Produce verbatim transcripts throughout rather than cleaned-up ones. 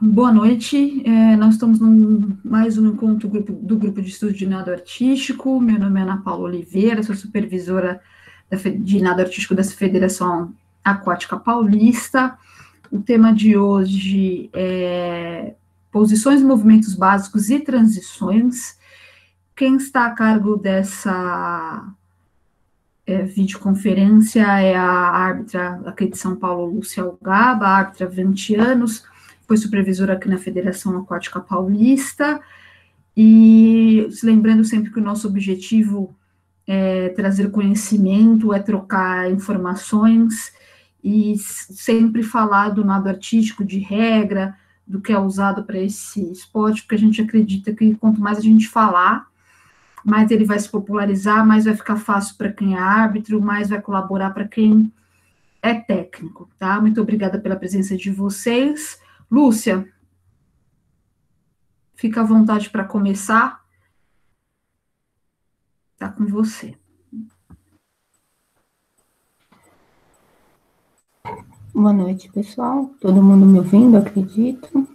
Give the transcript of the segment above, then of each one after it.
Boa noite, é, nós estamos num mais um encontro grupo, do Grupo de Estudo de Nado Artístico. Meu nome é Ana Paula Oliveira, sou supervisora da, de Nado Artístico da Federação Aquática Paulista. O tema de hoje é posições e movimentos básicos e transições. Quem está a cargo dessa é, videoconferência é a árbitra aqui de São Paulo, Lúcia Algaba, árbitra há vinte anos, foi supervisora aqui na Federação Aquática Paulista, e lembrando sempre que o nosso objetivo é trazer conhecimento, é trocar informações, e sempre falar do nado artístico, de regra, do que é usado para esse esporte, porque a gente acredita que quanto mais a gente falar, mais ele vai se popularizar, mais vai ficar fácil para quem é árbitro, mais vai colaborar para quem é técnico, tá? Muito obrigada pela presença de vocês. Lúcia, fica à vontade para começar. Tá com você. Boa noite, pessoal. Todo mundo me ouvindo, acredito.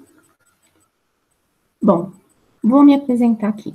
Bom, vou me apresentar aqui.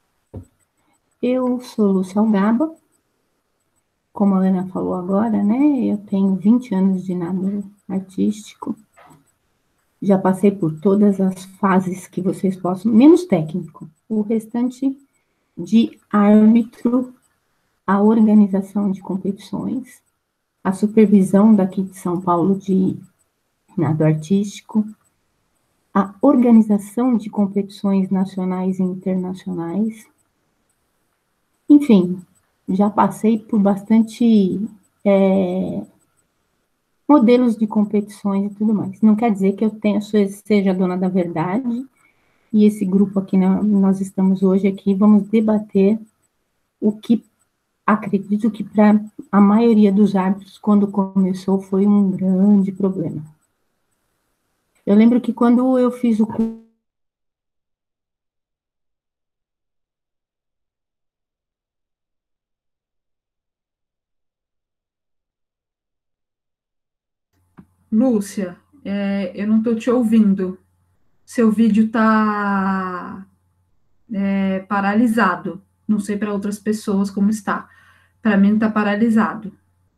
Eu sou Lúcia Algaba. Como a Ana falou agora, né? Eu tenho vinte anos de nado artístico. Já passei por todas as fases que vocês possam, menos técnico. O restante de árbitro, a organização de competições, a supervisão daqui de São Paulo de nado artístico, a organização de competições nacionais e internacionais. Enfim, já passei por bastante é, modelos de competições e tudo mais. Não quer dizer que eu tenha, seja dona da verdade, e esse grupo aqui, nós estamos hoje aqui, vamos debater o que acredito que para a maioria dos árbitros, quando começou, foi um grande problema. Eu lembro que quando eu fiz o curso, Lúcia, é, eu não estou te ouvindo. Seu vídeo está é, paralisado. Não sei para outras pessoas como está. Para mim está paralisado.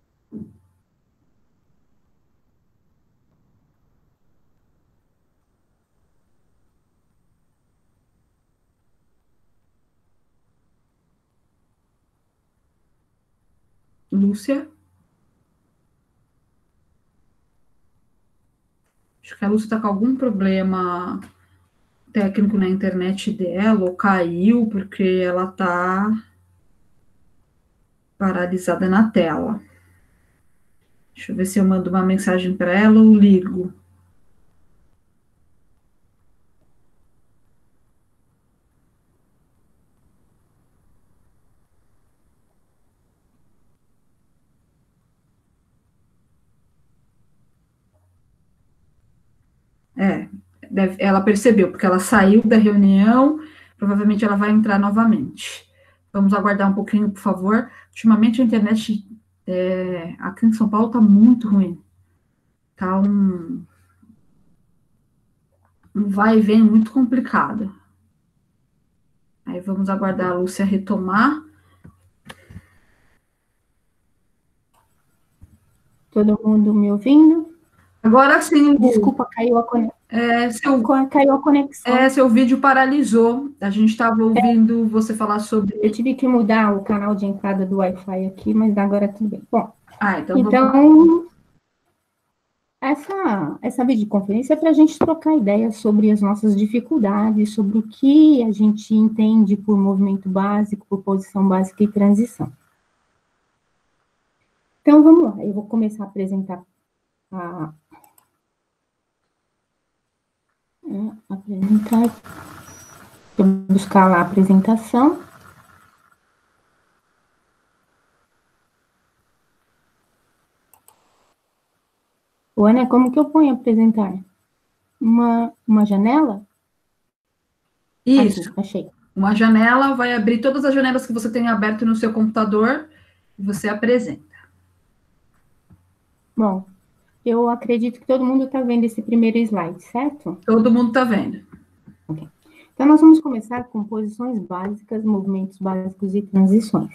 Lúcia? Acho que a Lúcia está com algum problema técnico na internet dela, ou caiu, porque ela está paralisada na tela. Deixa eu ver se eu mando uma mensagem para ela ou ligo. É, deve, ela percebeu, porque ela saiu da reunião, provavelmente ela vai entrar novamente. Vamos aguardar um pouquinho, por favor. Ultimamente a internet é, aqui em São Paulo está muito ruim. Está um, um vai e vem muito complicado. Aí vamos aguardar a Lúcia retomar. todo mundo me ouvindo? Agora sim. Desculpa, caiu a conexão. É, seu, caiu a conexão. É, seu vídeo paralisou. A gente estava ouvindo é, você falar sobre... Eu tive que mudar o canal de entrada do Wi-Fi aqui, mas agora tudo bem. Bom, ah, então, então vamos... essa, essa videoconferência é para a gente trocar ideias sobre as nossas dificuldades, sobre o que a gente entende por movimento básico, por posição básica e transição. Então, vamos lá. Eu vou começar a apresentar a... apresentar... Vou buscar lá a apresentação. O Ana, como que eu ponho apresentar? Uma, uma janela? Isso. Aqui, achei. Uma janela vai abrir todas as janelas que você tem aberto no seu computador e você apresenta. Bom, Eu acredito que todo mundo está vendo esse primeiro slide, certo? Todo mundo está vendo. Okay. Então, nós vamos começar com posições básicas, movimentos básicos e transições.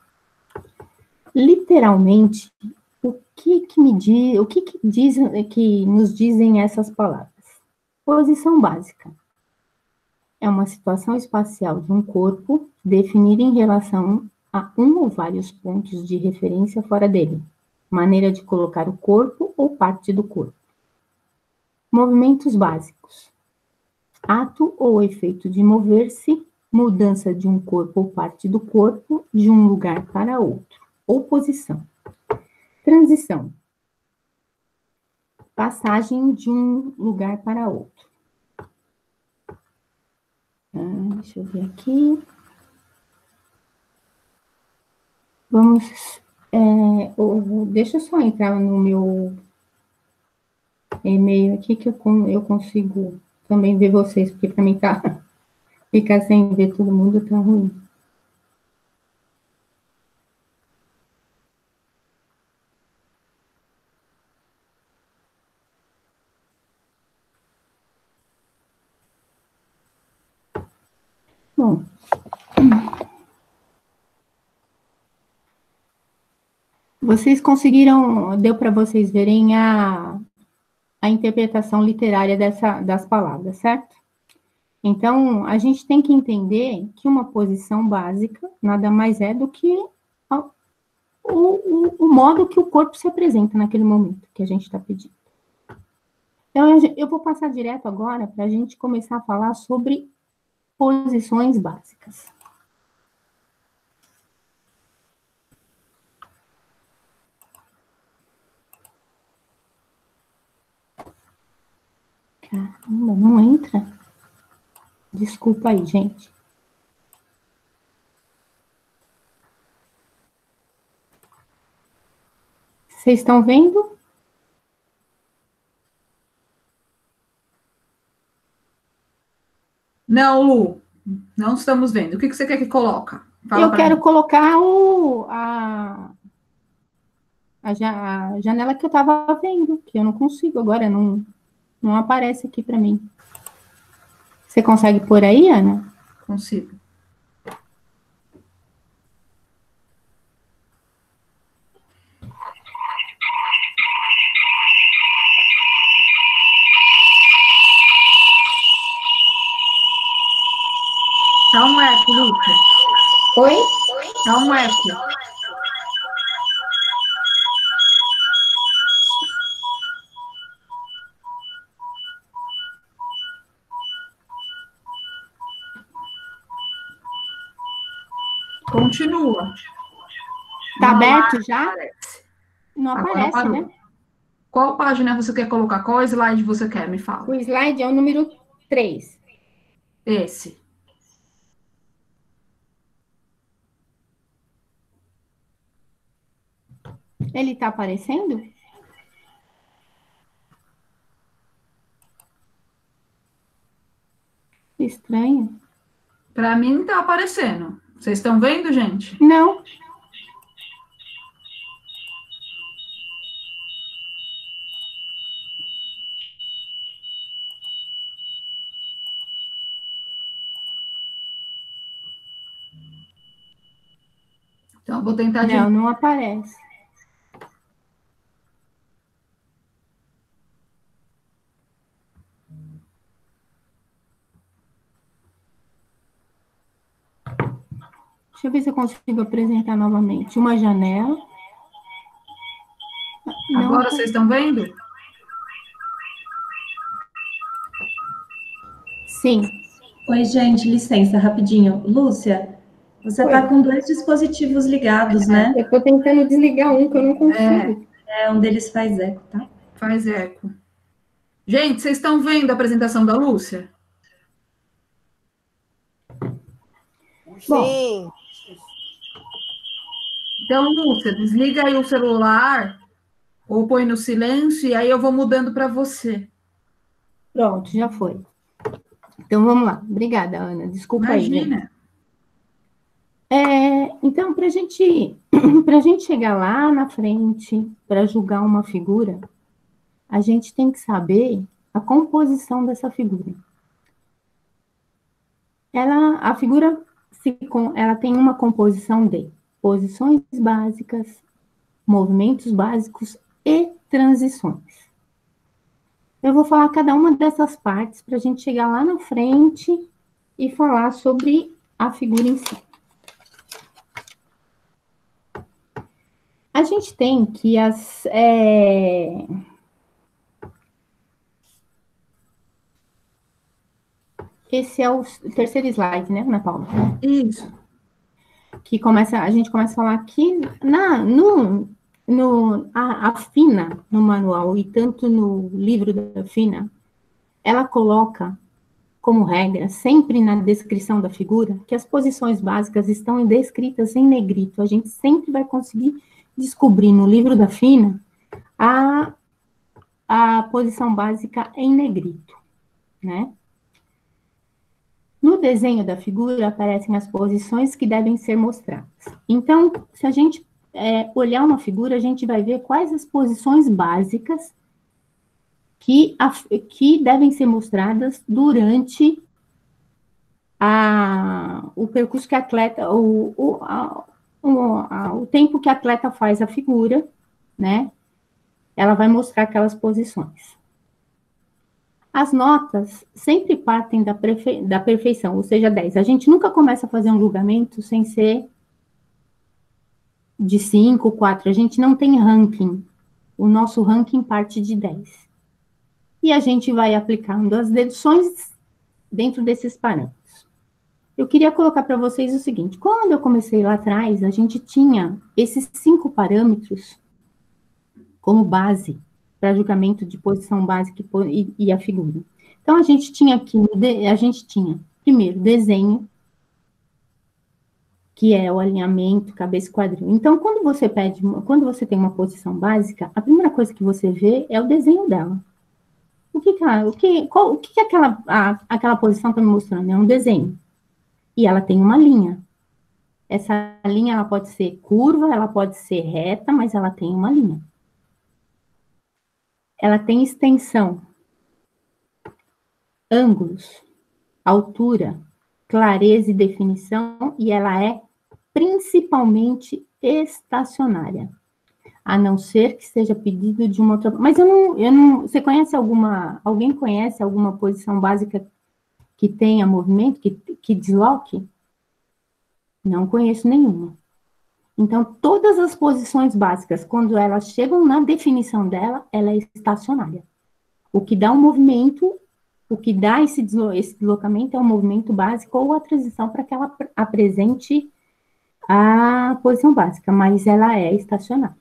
Literalmente, o que que me diz, o que que dizem, que nos dizem essas palavras? Posição básica é uma situação espacial de um corpo definida em relação a um ou vários pontos de referência fora dele, maneira de colocar o corpo ou parte do corpo. Movimentos básicos: ato ou efeito de mover-se, mudança de um corpo ou parte do corpo de um lugar para outro, ou posição. Transição: passagem de um lugar para outro. Ah, deixa eu ver aqui. Vamos, é, eu, deixa eu só entrar no meu e-mail aqui, que eu, eu consigo também ver vocês, porque para mim tá, ficar sem ver todo mundo tá ruim. Bom, vocês conseguiram, deu para vocês verem a, a interpretação literária dessa, das palavras, certo? Então, a gente tem que entender que uma posição básica nada mais é do que a, o, o, o modo que o corpo se apresenta naquele momento que a gente está pedindo. Então, eu vou passar direto agora para a gente começar a falar sobre posições básicas. Caramba, não entra? Desculpa aí, gente. Vocês estão vendo? Não, Lu, não estamos vendo. O que você quer que coloca? Fala Eu quero mim. colocar o, a, a, a janela que eu estava vendo, que eu não consigo agora, não, não aparece aqui para mim. Você consegue pôr aí, Ana? Consigo. Dá um eco, Luca. Oi? Dá um eco. Continua. Tá aberto já? Aparece. Não Agora aparece, parou. né? Qual página você quer colocar? Qual slide você quer? Me fala. O slide é o número três. Esse. Ele tá aparecendo? Estranho. Para mim tá aparecendo. Vocês estão vendo, gente? Não. Então, eu vou tentar de... Não, não aparece. Deixa eu ver se eu consigo apresentar novamente. Uma janela. Não, Agora tá... vocês estão vendo? Sim. Oi, gente, licença, rapidinho. Lúcia, você está com dois dispositivos ligados, é, né? Eu estou tentando desligar um que eu não consigo. É, é, um deles faz eco, tá? Faz eco. Gente, vocês estão vendo a apresentação da Lúcia? Sim. Bom, então, Lúcia, desliga aí o celular ou põe no silêncio e aí eu vou mudando para você. Pronto, já foi. Então, vamos lá. Obrigada, Ana. Desculpa Imagina. aí, gente. É, então, para gente, a gente chegar lá na frente, para julgar uma figura, a gente tem que saber a composição dessa figura. Ela, a figura, se, ela tem uma composição de posições básicas, movimentos básicos e transições. Eu vou falar cada uma dessas partes para a gente chegar lá na frente e falar sobre a figura em si. A gente tem que as... É... Esse é o terceiro slide, né, Ana Paula? Isso. Que começa, a gente começa a falar aqui, na, no, no, a, a Fina, no manual, e tanto no livro da Fina, ela coloca como regra, sempre na descrição da figura, que as posições básicas estão descritas em negrito. A gente sempre vai conseguir descobrir no livro da Fina a, a posição básica em negrito, né? No desenho da figura aparecem as posições que devem ser mostradas. Então, se a gente é, olhar uma figura, a gente vai ver quais as posições básicas que, a, que devem ser mostradas durante a, o percurso que a atleta, o, o, a, o, a, o tempo que a atleta faz a figura, né? Ela vai mostrar aquelas posições. As notas sempre partem da, perfe... da perfeição, ou seja, dez. A gente nunca começa a fazer um julgamento sem ser de cinco, quatro. A gente não tem ranking. O nosso ranking parte de dez. E a gente vai aplicando as deduções dentro desses parâmetros. Eu queria colocar para vocês o seguinte. Quando eu comecei lá atrás, a gente tinha esses cinco parâmetros como base para julgamento de posição básica e, e a figura. Então, a gente tinha aqui, a gente tinha, primeiro, desenho, que é o alinhamento, cabeça e quadril. Então, quando você pede, quando você tem uma posição básica, a primeira coisa que você vê é o desenho dela. O que que, ela, o que, qual, o que, que aquela, a, aquela posição está me mostrando? É um desenho. E ela tem uma linha. Essa linha, ela pode ser curva, ela pode ser reta, mas ela tem uma linha. Ela tem extensão, ângulos, altura, clareza e definição, e ela é principalmente estacionária, a não ser que seja pedido de uma outra... Mas eu não, eu não... Você conhece alguma... Alguém conhece alguma posição básica que tenha movimento, que, que desloque? Não conheço nenhuma. Então, todas as posições básicas, quando elas chegam na definição dela, ela é estacionária. O que dá um movimento, o que dá esse, deslo esse deslocamento é um movimento básico ou a transição para que ela apresente a posição básica, mas ela é estacionária.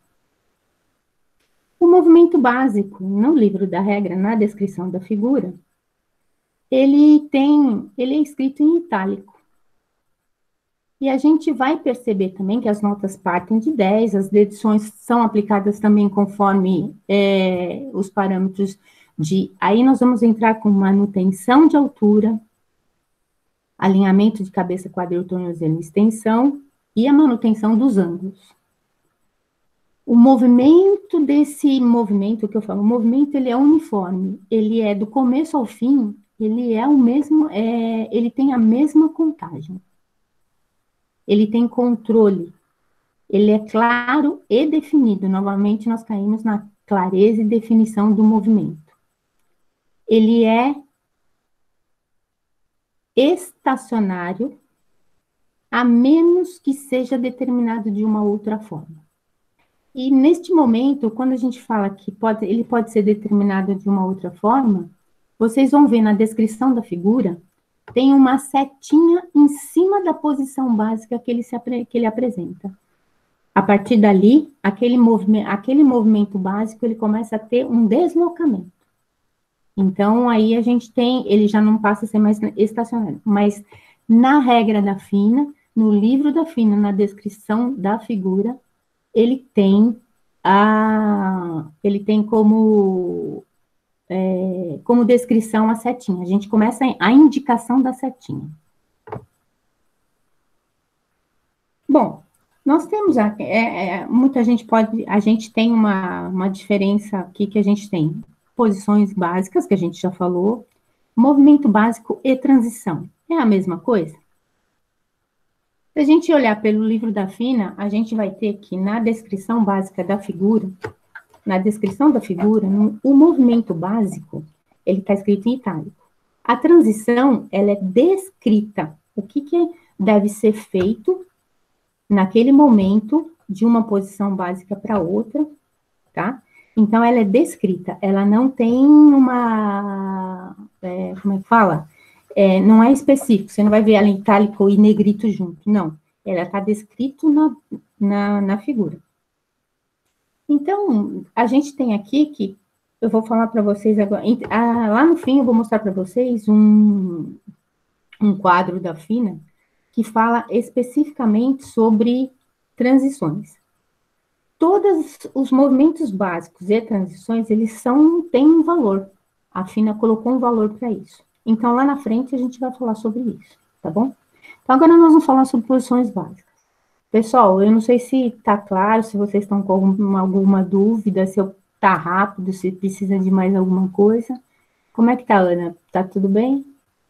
O movimento básico, no livro da regra, na descrição da figura, ele tem, ele é escrito em itálico. E a gente vai perceber também que as notas partem de dez, as deduções são aplicadas também conforme é, os parâmetros de... Aí nós vamos entrar com manutenção de altura, alinhamento de cabeça, quadril, tornozelo e extensão, e a manutenção dos ângulos. O movimento desse movimento, que eu falo, o movimento ele é uniforme, ele é do começo ao fim, ele é o mesmo, é, ele tem a mesma contagem. Ele tem controle, ele é claro e definido. Novamente, nós caímos na clareza e definição do movimento. Ele é estacionário, a menos que seja determinado de uma outra forma. E, neste momento, quando a gente fala que pode, ele pode ser determinado de uma outra forma, vocês vão ver na descrição da figura, tem uma setinha em cima da posição básica que ele, se, que ele apresenta. A partir dali, aquele movimento, aquele movimento básico, ele começa a ter um deslocamento. Então, aí a gente tem, ele já não passa a ser mais estacionário. Mas, na regra da Fina, no livro da Fina, na descrição da figura, ele tem, a, ele tem como... É, como descrição a setinha. A gente começa a indicação da setinha. Bom, nós temos, a, é, é, muita gente pode, a gente tem uma, uma diferença aqui que a gente tem. posições básicas, que a gente já falou, movimento básico e transição. É a mesma coisa? Se a gente olhar pelo livro da Fina, a gente vai ter que, na descrição básica da figura, na descrição da figura, no, o movimento básico, ele está escrito em itálico. A transição, ela é descrita. O que, que deve ser feito naquele momento de uma posição básica para outra, tá? Então, ela é descrita. Ela não tem uma... É, como é que fala? É, não é específico. Você não vai ver ela em itálico e negrito junto. Não. Ela está descrito na, na, na figura. Então, a gente tem aqui que... Eu vou falar para vocês agora... Ah, lá no fim, eu vou mostrar para vocês um, um quadro da Fina que fala especificamente sobre transições. Todos os movimentos básicos e transições, eles são, têm um valor. A Fina colocou um valor para isso. Então, lá na frente, a gente vai falar sobre isso, tá bom? Então, agora nós vamos falar sobre posições básicas. Pessoal, eu não sei se está claro, se vocês estão com alguma, alguma dúvida, se eu tá rápido, se precisa de mais alguma coisa. Como é que tá, Ana? Tá tudo bem?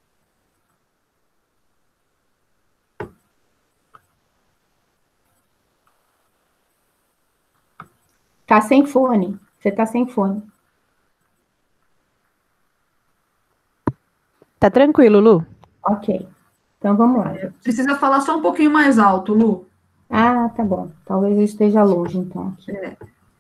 Tá sem fone. Você tá sem fone. Tá tranquilo, Lu? Ok. Então, vamos lá. Precisa falar só um pouquinho mais alto, Lu. Ah, tá bom. Talvez eu esteja longe, então. Aqui. É.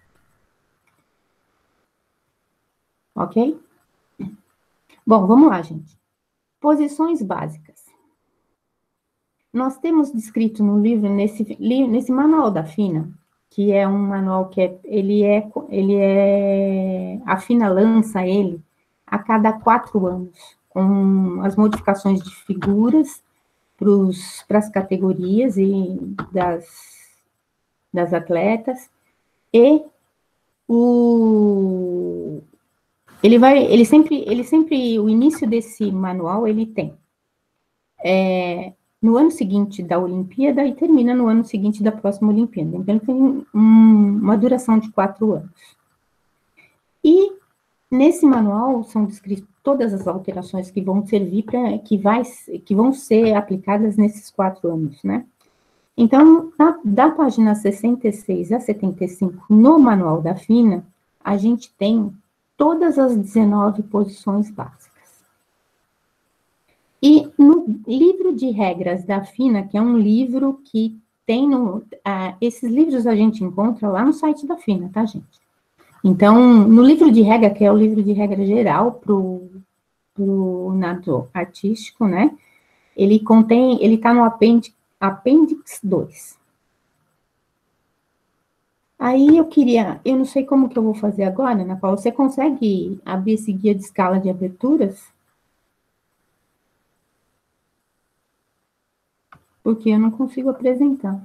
Ok? Bom, vamos lá, gente. Posições básicas. Nós temos descrito no livro, nesse, nesse manual da Fina, que é um manual que é, ele é, ele é, a Fina lança ele a cada quatro anos, com as modificações de figuras para as categorias e das, das atletas, e o, ele vai, ele sempre, ele sempre, o início desse manual, ele tem é, no ano seguinte da Olimpíada e termina no ano seguinte da próxima Olimpíada. Então, tem um, uma duração de quatro anos. E nesse manual são descritas todas as alterações que vão servir para, que, vai, que vão ser aplicadas nesses quatro anos, né? Então, na, da página sessenta e seis a setenta e cinco, no manual da Fina, a gente tem todas as dezenove posições básicas. E no livro de regras da Fina, que é um livro que tem no... Ah, esses livros a gente encontra lá no site da Fina, tá, gente? Então, no livro de regra, que é o livro de regra geral para o nado artístico, né? Ele contém... Ele está no apêndice, apêndice dois. Aí eu queria... Eu não sei como que eu vou fazer agora, Ana Paula. Você consegue abrir esse guia de escala de aberturas? Porque eu não consigo apresentar.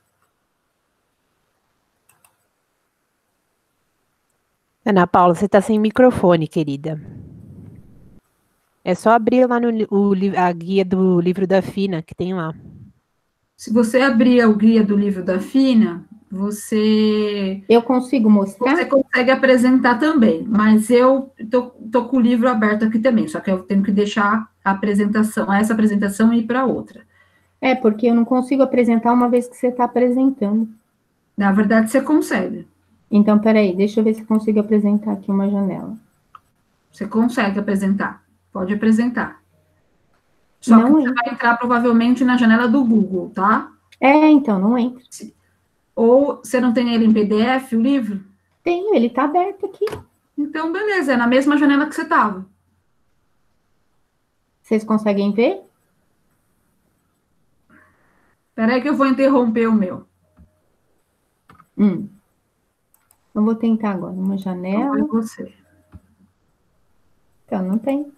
Ana Paula, você está sem microfone, querida. É só abrir lá no o, a guia do livro da Fina, que tem lá. Se você abrir o guia do livro da Fina, você... Eu consigo mostrar? Você consegue apresentar também, mas eu tô, tô com o livro aberto aqui também, só que eu tenho que deixar a apresentação, essa apresentação e ir para outra. É, porque eu não consigo apresentar uma vez que você está apresentando. Na verdade, você consegue. Então, peraí, deixa eu ver se eu consigo apresentar aqui uma janela. Você consegue apresentar. Pode apresentar. Só não que você entra. vai entrar provavelmente na janela do Google, tá? É, então, não entra. Ou você não tem ele em P D F, o livro? Tenho, ele está aberto aqui. Então, beleza, é na mesma janela que você estava. Vocês conseguem ver? Espera aí que eu vou interromper o meu. Hum. Eu vou tentar agora uma Então, janela. vai você. Então, não tem.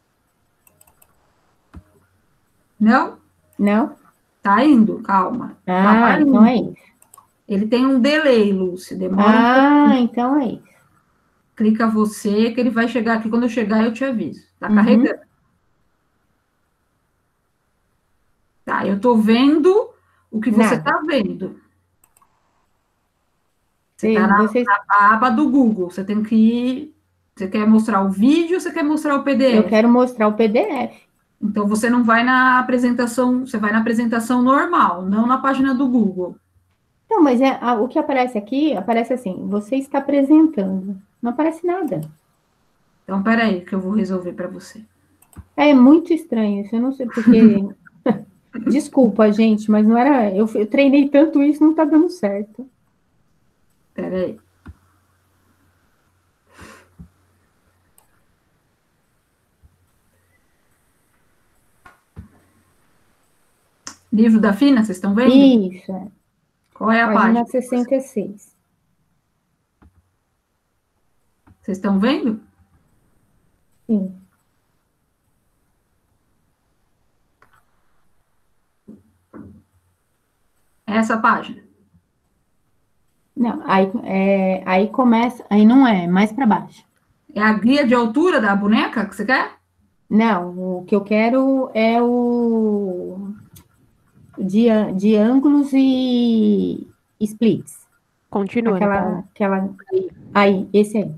Não? Não? Tá indo, calma. Ah, Tá então é isso. Ele tem um delay, Lúcia, demora um Ah, pouquinho. então é isso. Clica você, que ele vai chegar aqui. Quando eu chegar, eu te aviso. Tá Uhum. carregando. Tá, eu tô vendo o que você Nada. tá vendo. Você Sim, tá na, vocês... na aba do Google. Você tem que ir Você quer mostrar o vídeo ou você quer mostrar o P D F? Eu quero mostrar o P D F. Então, você não vai na apresentação, você vai na apresentação normal, não na página do Google. Não, mas é, a- o que aparece aqui, aparece assim, você está apresentando. Não aparece nada. Então, peraí, que eu vou resolver para você. É muito estranho isso, eu não sei porque... Desculpa, gente, mas não era... Eu, eu treinei tanto isso, não tá dando certo. Peraí. Livro da Fina, vocês estão vendo? Isso, é. Qual é a Página página? sessenta e seis. Vocês estão vendo? Sim. É essa página. Não, aí, é, aí começa... Aí não é, mais para baixo. É a guia de altura da boneca que você quer? Não, o que eu quero é o... De, de ângulos e splits. Continua, Ana Aquela, Paula. aquela... Aí, esse aí.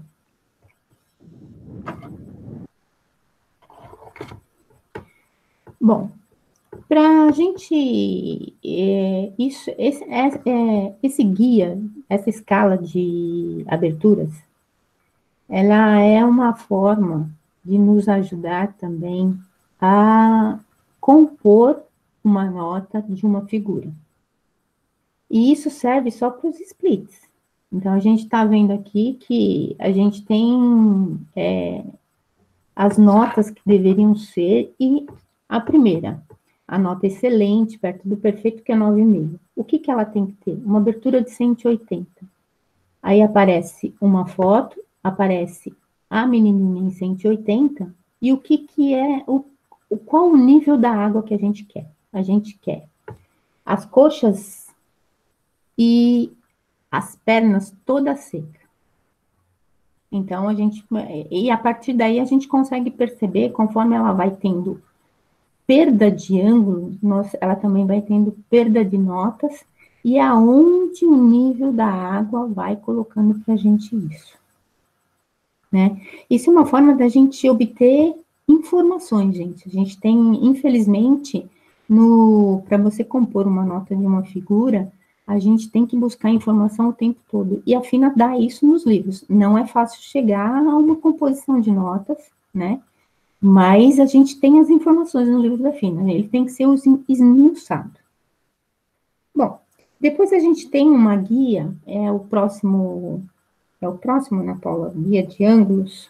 Bom, para a gente, é, isso, esse, é, é, esse guia, essa escala de aberturas, ela é uma forma de nos ajudar também a compor uma nota de uma figura. E isso serve só para os splits. Então, a gente está vendo aqui que a gente tem é, as notas que deveriam ser, e a primeira, a nota excelente, perto do perfeito, que é nove vírgula cinco. O que, que ela tem que ter? Uma abertura de cento e oitenta. Aí aparece uma foto, aparece a menininha em cento e oitenta, e o que, que é, o, o, qual o nível da água que a gente quer? A gente quer as coxas e as pernas toda seca. Então, a gente, e a partir daí a gente consegue perceber, conforme ela vai tendo perda de ângulo, ela também vai tendo perda de notas, e aonde o nível da água vai colocando para a gente isso. Né? Isso é uma forma da gente obter informações, gente. A gente tem, infelizmente, para você compor uma nota de uma figura, a gente tem que buscar informação o tempo todo. E a Fina dá isso nos livros. Não é fácil chegar a uma composição de notas, né? Mas a gente tem as informações no livro da Fina. Ele tem que ser esmiuçado. Bom, depois a gente tem uma guia, é o próximo, é o próximo, Ana Paula, guia de ângulos.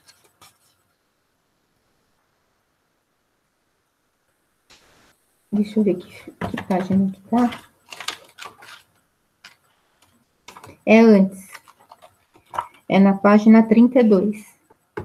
Deixa eu ver que, que página que tá. É antes. É na página trinta e dois.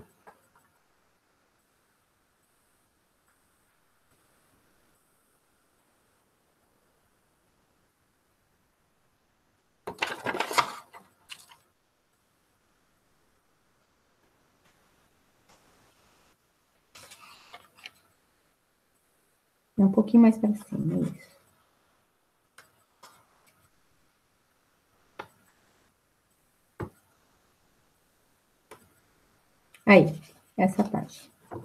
É um pouquinho mais para cima, isso. Aí, essa parte.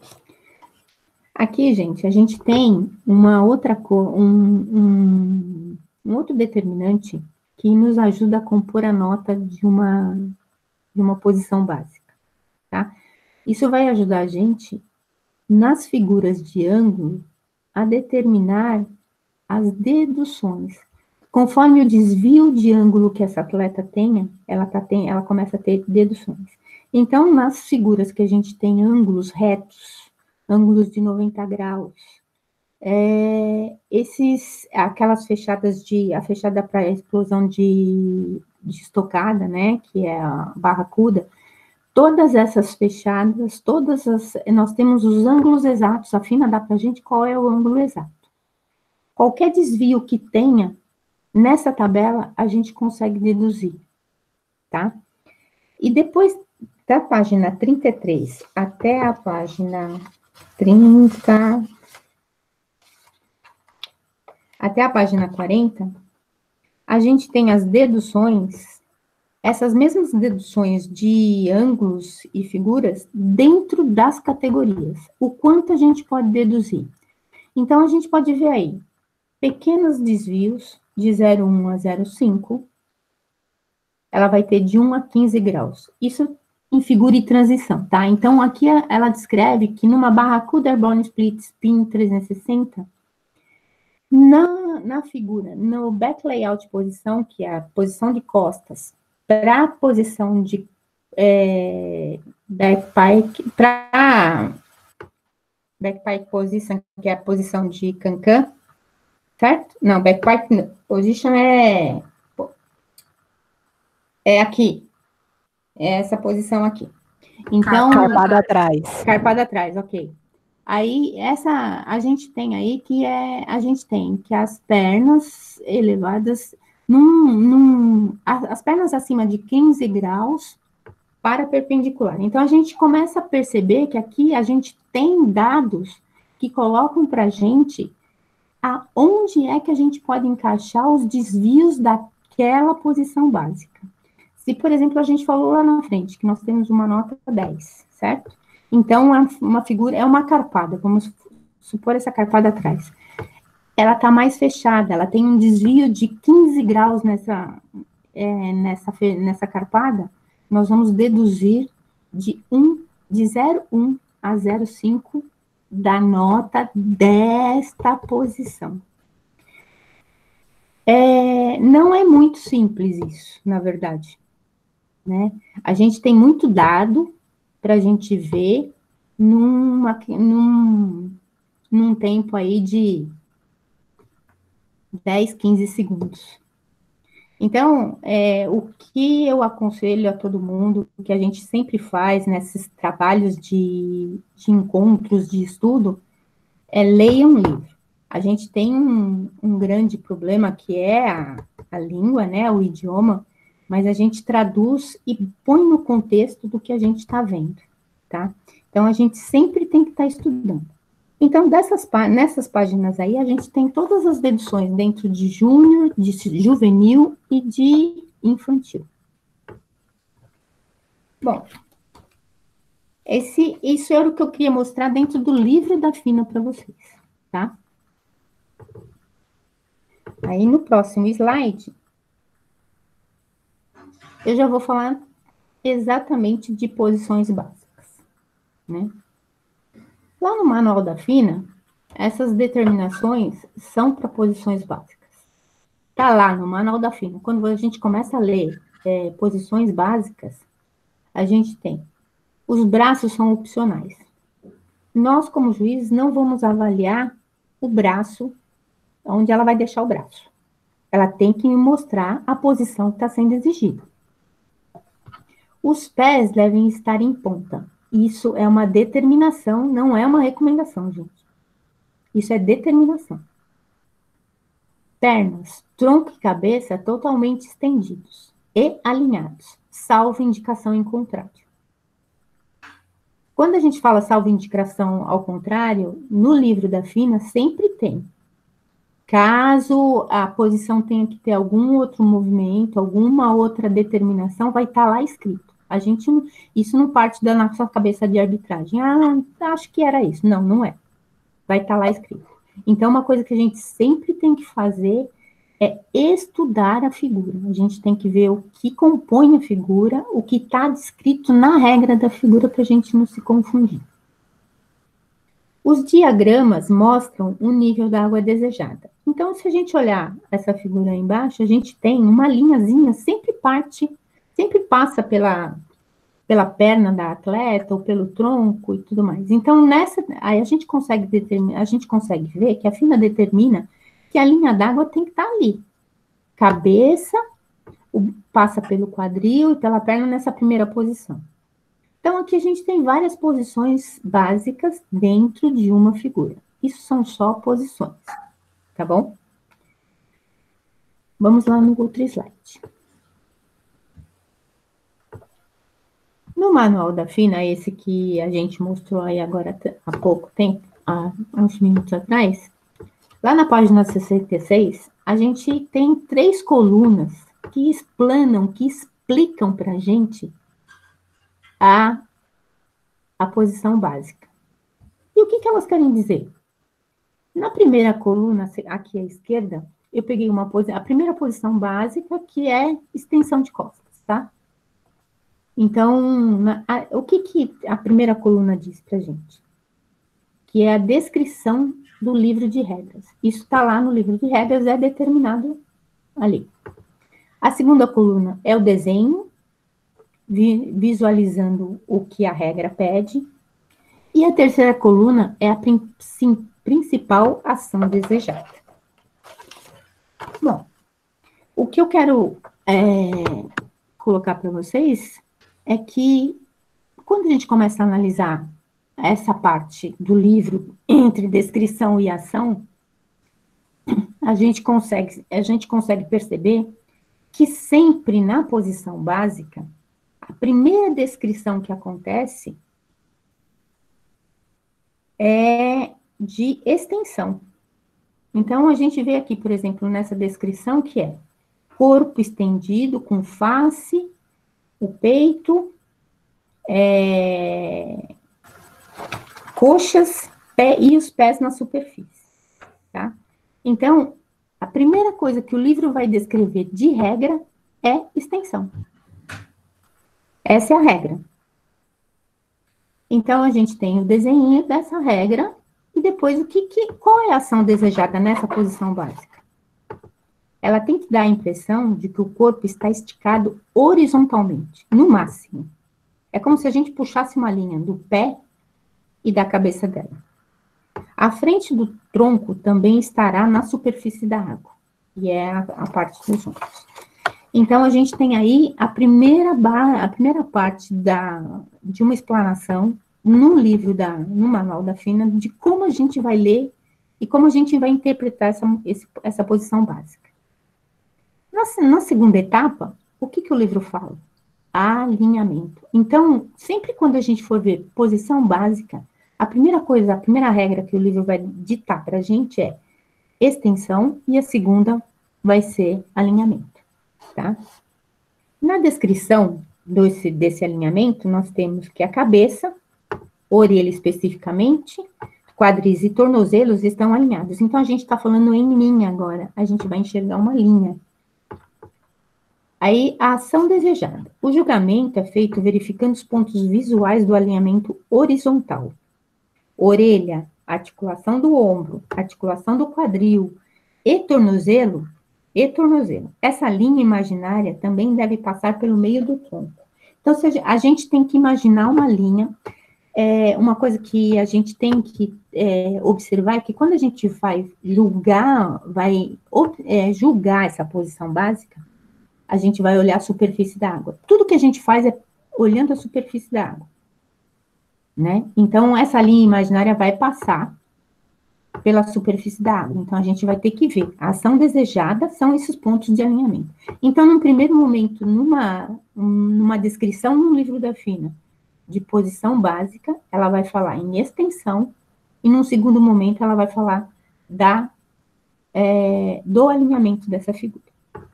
Aqui, gente, a gente tem uma outra cor, um, um, um outro determinante que nos ajuda a compor a nota de uma, de uma posição básica, tá? Isso vai ajudar a gente, nas figuras de ângulo, a determinar as deduções. Conforme o desvio de ângulo que essa atleta tenha, ela, tá, tem, ela começa a ter deduções. Então, nas figuras que a gente tem ângulos retos, ângulos de noventa graus, é, esses, aquelas fechadas de, a fechada para a explosão de, de estocada, né, que é a barracuda, todas essas fechadas, todas as, nós temos os ângulos exatos, a Fina dá para a gente qual é o ângulo exato. Qualquer desvio que tenha, nessa tabela, a gente consegue deduzir, tá? E depois da página trinta e três até a página trinta, até a página quarenta, a gente tem as deduções essas mesmas deduções de ângulos e figuras dentro das categorias. O quanto a gente pode deduzir? Então, a gente pode ver aí, pequenos desvios de zero vírgula um a zero vírgula cinco, ela vai ter de um a quinze graus. Isso em figura e transição, tá? Então, aqui ela descreve que numa barra Kuder-Bond Split Spin trezentos e sessenta, na, na figura, no back layout posição, que é a posição de costas, para a posição de é, backpike, para backpike position, que é a posição de cancan, certo? Não, backpike position é, é aqui, é essa posição aqui. Então, carpada atrás. Carpada atrás, ok. Aí, essa, a gente tem aí que é, a gente tem que as pernas elevadas, num, num, as pernas acima de quinze graus para perpendicular. Então, a gente começa a perceber que aqui a gente tem dados que colocam para a gente aonde é que a gente pode encaixar os desvios daquela posição básica. Se, por exemplo, a gente falou lá na frente que nós temos uma nota dez, certo? Então, é uma figura, é uma carpada, vamos supor essa carpada atrás. Ela está mais fechada, ela tem um desvio de quinze graus nessa, é, nessa, nessa carpada, nós vamos deduzir de, um, de zero vírgula um a zero vírgula cinco da nota desta posição. É, não é muito simples isso, na verdade, né? A gente tem muito dado para a gente ver numa, num, num tempo aí de dez, quinze segundos. Então, é, o que eu aconselho a todo mundo, o que a gente sempre faz nesses trabalhos de, de encontros, de estudo, é leia um livro. A gente tem um, um grande problema que é a, a língua, né, o idioma, mas a gente traduz e põe no contexto do que a gente está vendo, tá? Então, a gente sempre tem que estar tá estudando. Então, dessas, nessas páginas aí, a gente tem todas as deduções dentro de júnior, de juvenil e de infantil. Bom, esse, isso era o que eu queria mostrar dentro do livro da Fina para vocês, tá? Aí, no próximo slide, eu já vou falar exatamente de posições básicas, né? Lá no manual da Fina, essas determinações são para posições básicas. Tá lá no manual da Fina. Quando a gente começa a ler é, posições básicas, a gente tem os braços são opcionais. Nós, como juízes, não vamos avaliar o braço, onde ela vai deixar o braço. Ela tem que mostrar a posição que está sendo exigida. Os pés devem estar em ponta. Isso é uma determinação, não é uma recomendação, gente. Isso é determinação. Pernas, tronco e cabeça totalmente estendidos e alinhados, salvo indicação em contrário. Quando a gente fala salvo indicação ao contrário, no livro da Fina sempre tem. Caso a posição tenha que ter algum outro movimento, alguma outra determinação, vai estar lá escrito. A gente, isso não parte da nossa cabeça de arbitragem. Ah, acho que era isso. Não, não é. Vai estar lá escrito. Então, uma coisa que a gente sempre tem que fazer é estudar a figura. A gente tem que ver o que compõe a figura, o que está descrito na regra da figura para a gente não se confundir. Os diagramas mostram o nível da água desejada. Então, se a gente olhar essa figura aí embaixo, a gente tem uma linhazinha, sempre parte, sempre passa pela, pela perna da atleta, ou pelo tronco e tudo mais. Então, nessa, aí a gente consegue determinar, a gente consegue ver que a Fina determina que a linha d'água tem que estar ali. Cabeça, o, passa pelo quadril e pela perna nessa primeira posição. Então, aqui a gente tem várias posições básicas dentro de uma figura. Isso são só posições, tá bom? Vamos lá no outro slide. No manual da Fina, esse que a gente mostrou aí agora há pouco tempo, há uns minutos atrás, lá na página sessenta e seis, a gente tem três colunas que explanam, que explicam explicam para a gente a, a posição básica. E o que, que elas querem dizer? Na primeira coluna, aqui à esquerda, eu peguei uma posição, a primeira posição básica, que é extensão de costas, tá? Então, na, a, o que, que a primeira coluna diz para a gente? Que é a descrição do livro de regras. Isso está lá no livro de regras, é determinado ali. A segunda coluna é o desenho, vi, visualizando o que a regra pede. E a terceira coluna é a prin, sim, principal ação desejada. Bom, o que eu quero é, colocar para vocês é que, quando a gente começa a analisar essa parte do livro entre descrição e ação, a gente consegue, a gente consegue perceber que sempre na posição básica, a primeira descrição que acontece é de extensão. Então, a gente vê aqui, por exemplo, nessa descrição, que é corpo estendido com face, o peito, é, coxas, pé e os pés na superfície, tá? Então, a primeira coisa que o livro vai descrever de regra é extensão. Essa é a regra. Então, a gente tem o desenho dessa regra e depois o que, que, qual é a ação desejada nessa posição básica? Ela tem que dar a impressão de que o corpo está esticado horizontalmente, no máximo. É como se a gente puxasse uma linha do pé e da cabeça dela. A frente do tronco também estará na superfície da água, e é a, a parte dos ombros. Então, a gente tem aí a primeira, bar, a primeira parte da, de uma explanação no livro, da, no manual da FINA, de como a gente vai ler e como a gente vai interpretar essa, esse, essa posição básica. Na, na segunda etapa, o que, que o livro fala? Alinhamento. Então, sempre quando a gente for ver posição básica, a primeira coisa, a primeira regra que o livro vai ditar para a gente é extensão, e a segunda vai ser alinhamento, tá? Na descrição desse, desse alinhamento, nós temos que a cabeça, orelha especificamente, quadris e tornozelos estão alinhados. Então, a gente está falando em linha agora, a gente vai enxergar uma linha. Aí, a ação desejada. O julgamento é feito verificando os pontos visuais do alinhamento horizontal. Orelha, articulação do ombro, articulação do quadril e tornozelo, e tornozelo. Essa linha imaginária também deve passar pelo meio do tronco. Então, a gente tem que imaginar uma linha, é, uma coisa que a gente tem que é, observar é que quando a gente vai julgar, vai é, julgar essa posição básica, a gente vai olhar a superfície da água. Tudo que a gente faz é olhando a superfície da água, né? Então, essa linha imaginária vai passar pela superfície da água. Então, a gente vai ter que ver. A ação desejada são esses pontos de alinhamento. Então, num primeiro momento, numa, numa descrição no livro da FINA de posição básica, ela vai falar em extensão, e num segundo momento, ela vai falar da, é, do alinhamento dessa figura.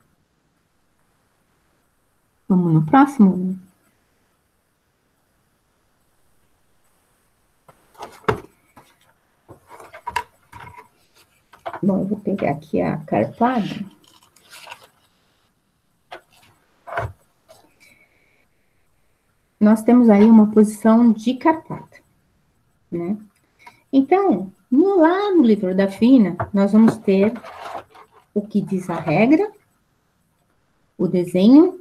Vamos no próximo? Bom, eu vou pegar aqui a carpada. Nós temos aí uma posição de carpada, né? Então, no, lá no livro da FINA, nós vamos ter o que diz a regra, o desenho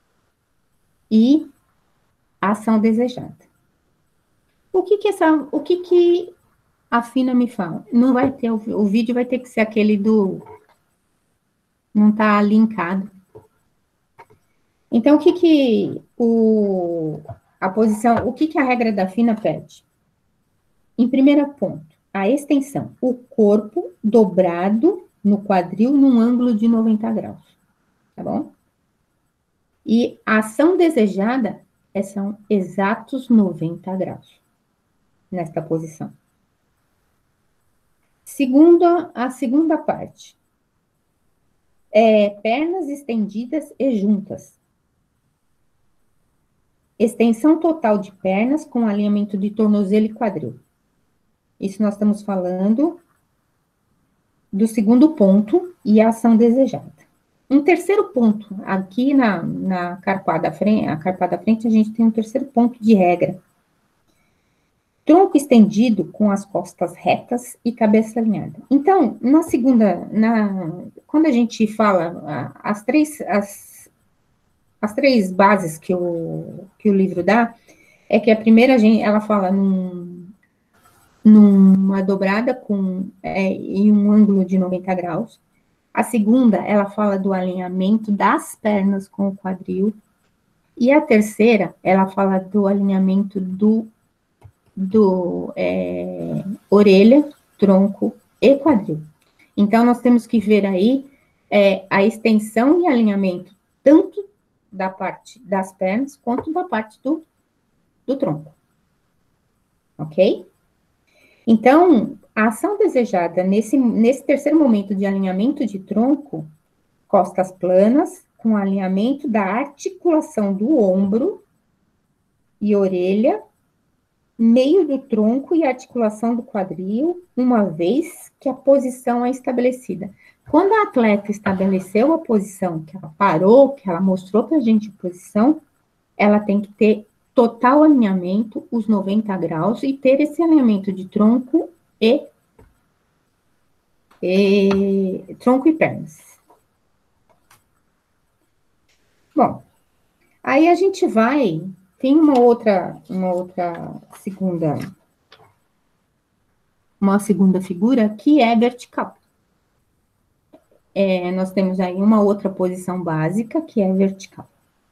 e a ação desejada. O que que essa, o que que a FINA me fala? Não vai ter, o, o vídeo vai ter que ser aquele do, não tá linkado. Então, o que que o, a posição, o que que a regra da FINA pede? Em primeiro ponto, a extensão, o corpo dobrado no quadril num ângulo de noventa graus, tá bom? E a ação desejada é, são exatos noventa graus nesta posição. Segundo, a segunda parte, é pernas estendidas e juntas. extensão total de pernas com alinhamento de tornozelo e quadril. Isso nós estamos falando do segundo ponto e a ação desejada. Um terceiro ponto, aqui na, na carpada frente, a carpada frente, a gente tem um terceiro ponto de regra. Tronco estendido com as costas retas e cabeça alinhada. Então, na segunda, na, quando a gente fala as três, as, as três bases que o, que o livro dá, é que a primeira, ela fala num, numa dobrada com, é, em um ângulo de noventa graus. A segunda, ela fala do alinhamento das pernas com o quadril. E a terceira, ela fala do alinhamento do do é, orelha, tronco e quadril. Então, nós temos que ver aí é, a extensão e alinhamento tanto da parte das pernas quanto da parte do, do tronco. Ok? Então, a ação desejada nesse, nesse terceiro momento de alinhamento de tronco, costas planas, com alinhamento da articulação do ombro e orelha, meio do tronco e articulação do quadril, uma vez que a posição é estabelecida. Quando a atleta estabeleceu a posição, que ela parou, que ela mostrou para a gente a posição, ela tem que ter total alinhamento, os noventa graus, e ter esse alinhamento de tronco e, e tronco e pernas. Bom, aí a gente vai... Tem uma outra, uma outra segunda, uma segunda figura que é vertical. É, nós temos aí uma outra posição básica que é vertical.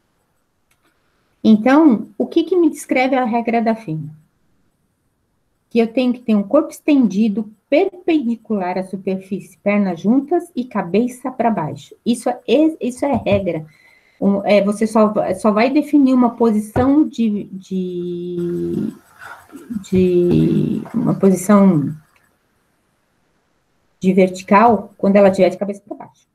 Então, o que que me descreve a regra da fina? Que eu tenho que ter um corpo estendido, perpendicular à superfície, pernas juntas e cabeça para baixo. Isso é, isso é regra. Um, é, você só, só vai definir uma posição de, de, de uma posição de vertical quando ela tiver de cabeça para baixo.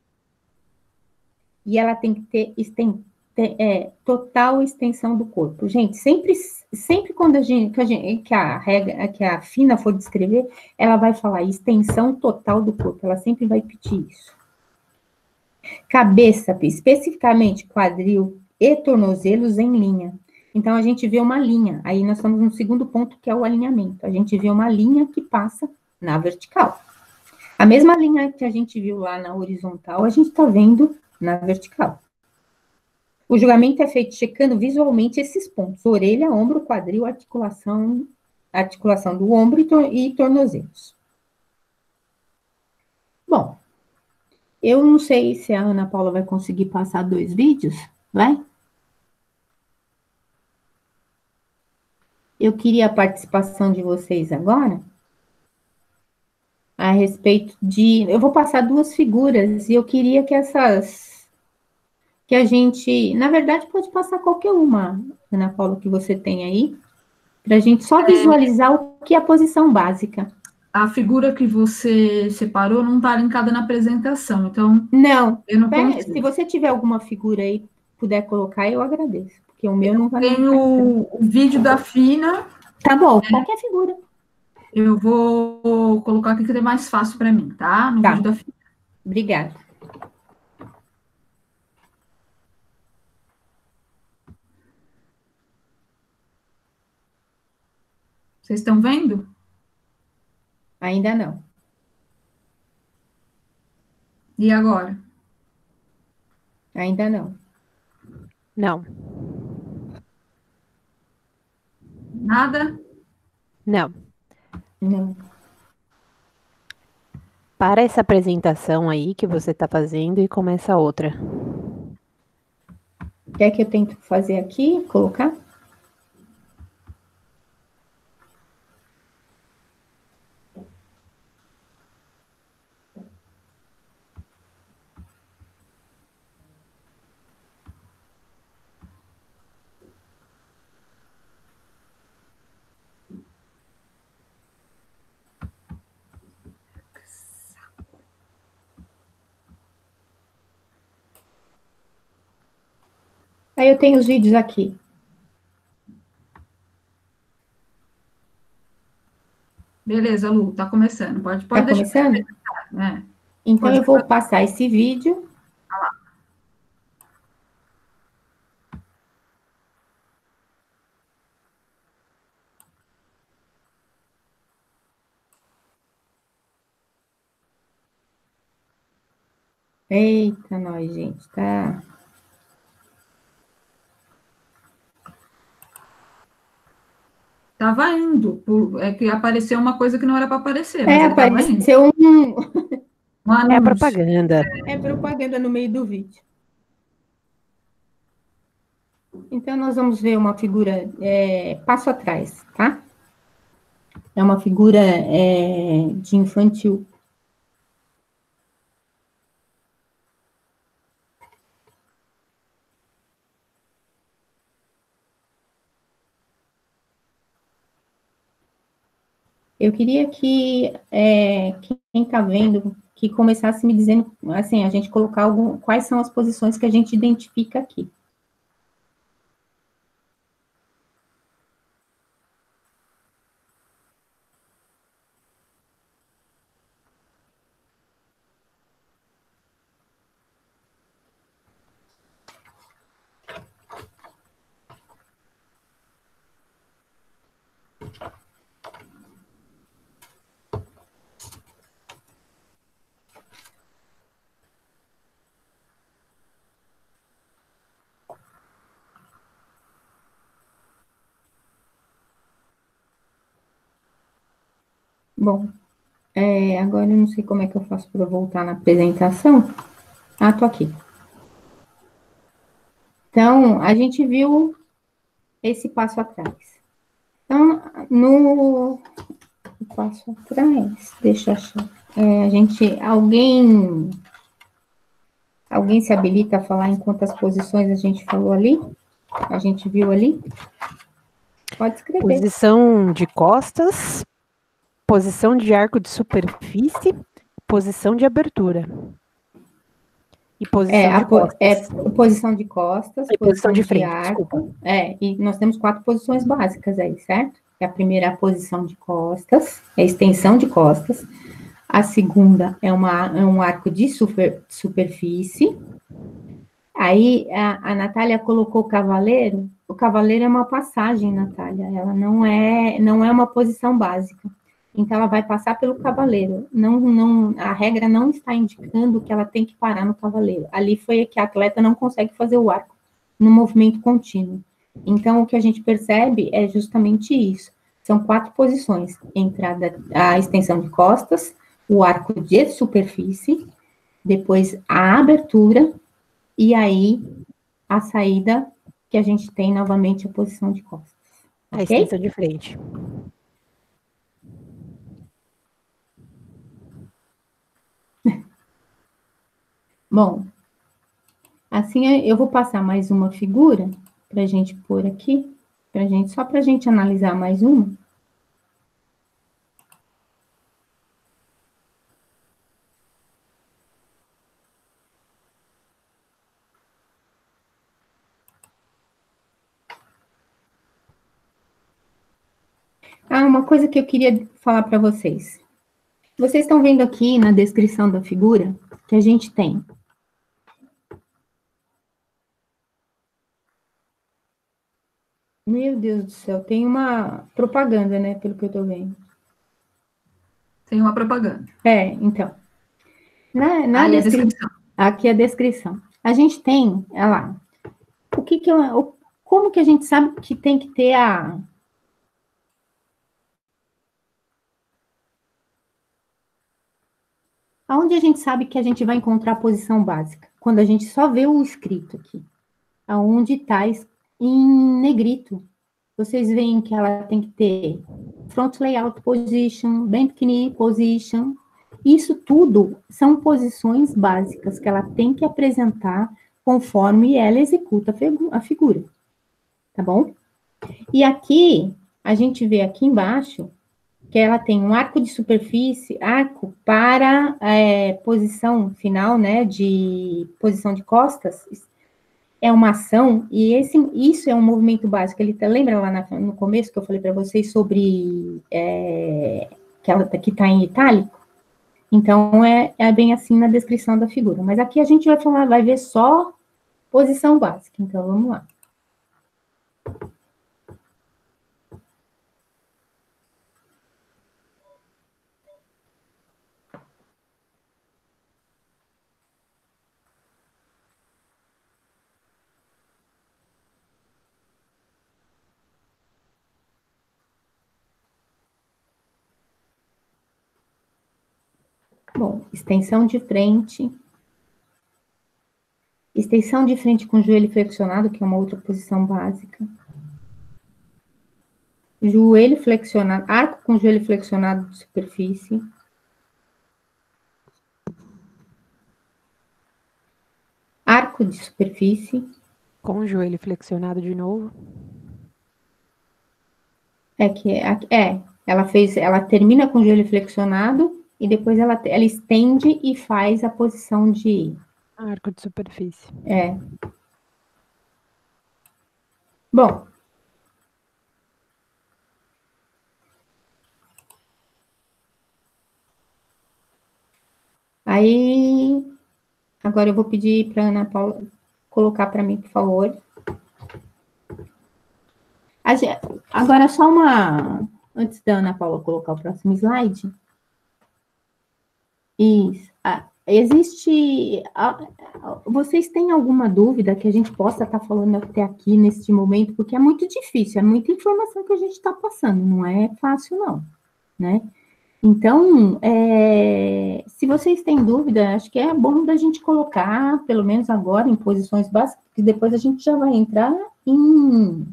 E ela tem que ter, esten, ter é, total extensão do corpo. Gente, sempre, sempre quando a gente, que a, gente, que a regra, que a fina for descrever, ela vai falar extensão total do corpo. Ela sempre vai pedir isso. Cabeça, especificamente quadril e tornozelos em linha. Então, a gente vê uma linha. Aí, nós estamos no segundo ponto, que é o alinhamento. A gente vê uma linha que passa na vertical. A mesma linha que a gente viu lá na horizontal, a gente está vendo na vertical. O julgamento é feito checando visualmente esses pontos. Orelha, ombro, quadril, articulação, articulação do ombro e, tor e tornozelos. Bom, eu não sei se a Ana Paula vai conseguir passar dois vídeos, vai? Eu queria a participação de vocês agora a respeito de... Eu vou passar duas figuras e eu queria que essas... Que a gente... Na verdade, pode passar qualquer uma, Ana Paula, que você tem aí, para a gente só visualizar o que é a posição básica. A figura que você separou não está linkada na apresentação, então... Não, eu não pera, consigo. Se você tiver alguma figura aí, puder colocar, eu agradeço, porque o meu eu não vai... Tem o, o vídeo da Fina. Tá bom, é. Qualquer figura. Eu vou colocar aqui que é mais fácil para mim, tá? No tá. vídeo da Fina. Obrigada. Vocês estão vendo? Ainda não. E agora? Ainda não. Não. Nada? Não. Não. Para essa apresentação aí que você está fazendo e começa outra. Quer que eu tente fazer aqui, colocar? Aí eu tenho os vídeos aqui. Beleza, Lu, tá começando. Pode, pode Tá deixar. começando? Né? Então, Pode eu vou passar esse vídeo. Eita, nós, gente, tá? Tava indo, por- é que apareceu uma coisa que não era para aparecer, mas É, ele tava indo. apareceu um... Um É a anúncio. propaganda. É propaganda no meio do vídeo. Então, nós vamos ver uma figura é, passo atrás, tá? É uma figura é, de infantil. Eu queria que é, quem está vendo, que começasse me dizendo, assim, a gente colocar algum, quais são as posições que a gente identifica aqui. Bom, é, agora eu não sei como é que eu faço para voltar na apresentação. Ah, tô aqui. Então, a gente viu esse passo atrás. Então, no passo atrás, deixa eu achar. É, a gente, alguém, alguém se habilita a falar em quantas posições a gente falou ali? A gente viu ali? Pode escrever. Posição de costas, posição de arco de superfície, posição de abertura. E posição É, a, de po- costas. é posição de costas, E posição de frente, arco. desculpa. É, e nós temos quatro posições básicas aí, certo? Que a primeira é a posição de costas, é a extensão de costas. A segunda é, uma, é um arco de super, superfície. Aí a, a Natália colocou o cavaleiro. O cavaleiro é uma passagem, Natália. Ela não é, não é uma posição básica. Então, ela vai passar pelo cavaleiro. Não, não, a regra não está indicando que ela tem que parar no cavaleiro. Ali foi que a atleta não consegue fazer o arco no movimento contínuo. Então, o que a gente percebe é justamente isso. São quatro posições: entrada, a extensão de costas, o arco de superfície, depois a abertura, e aí a saída, que a gente tem novamente a posição de costas. A Ok? extensão de frente. Bom, assim eu vou passar mais uma figura para a gente pôr aqui, pra gente, só para a gente analisar mais uma. Ah, uma coisa que eu queria falar para vocês. Vocês estão vendo aqui na descrição da figura que a gente tem Meu Deus do céu, tem uma propaganda, né, pelo que eu tô vendo. Tem uma propaganda. É, então. Na, na Ali é a descri... descrição. Aqui é a descrição. A gente tem, olha lá, o que que eu, o- como que a gente sabe que tem que ter a... Aonde a gente sabe que a gente vai encontrar a posição básica? Quando a gente só vê o escrito aqui. Aonde está em negrito. Vocês veem que ela tem que ter front layout position, bent knee position. Isso tudo são posições básicas que ela tem que apresentar conforme ela executa a figura. Tá bom? E aqui, a gente vê aqui embaixo que ela tem um arco de superfície, arco para é, posição final, né, de posição de costas, é uma ação, e esse, isso é um movimento básico. Ele tá, lembra lá na, no começo que eu falei para vocês sobre é, que ela que está em itálico. Então, é, é bem assim na descrição da figura. Mas aqui a gente vai falar, vai ver só posição básica. Então, vamos lá. Bom, extensão de frente. Extensão de frente com joelho flexionado, que é uma outra posição básica. Joelho flexionado, arco com joelho flexionado de superfície. Arco de superfície. Com o joelho flexionado de novo. É que é, ela fez, ela termina com o joelho flexionado e depois ela, ela estende e faz a posição de arco de superfície. É. Bom. Aí, agora eu vou pedir para a Ana Paula colocar para mim, por favor. Agora, só uma... Antes da Ana Paula colocar o próximo slide. Isso. Ah, existe... Vocês têm alguma dúvida que a gente possa estar falando até aqui, neste momento? Porque é muito difícil, é muita informação que a gente está passando. Não é fácil, não. Né? Então, é, se vocês têm dúvida, acho que é bom da gente colocar, pelo menos agora, em posições básicas, porque depois a gente já vai entrar em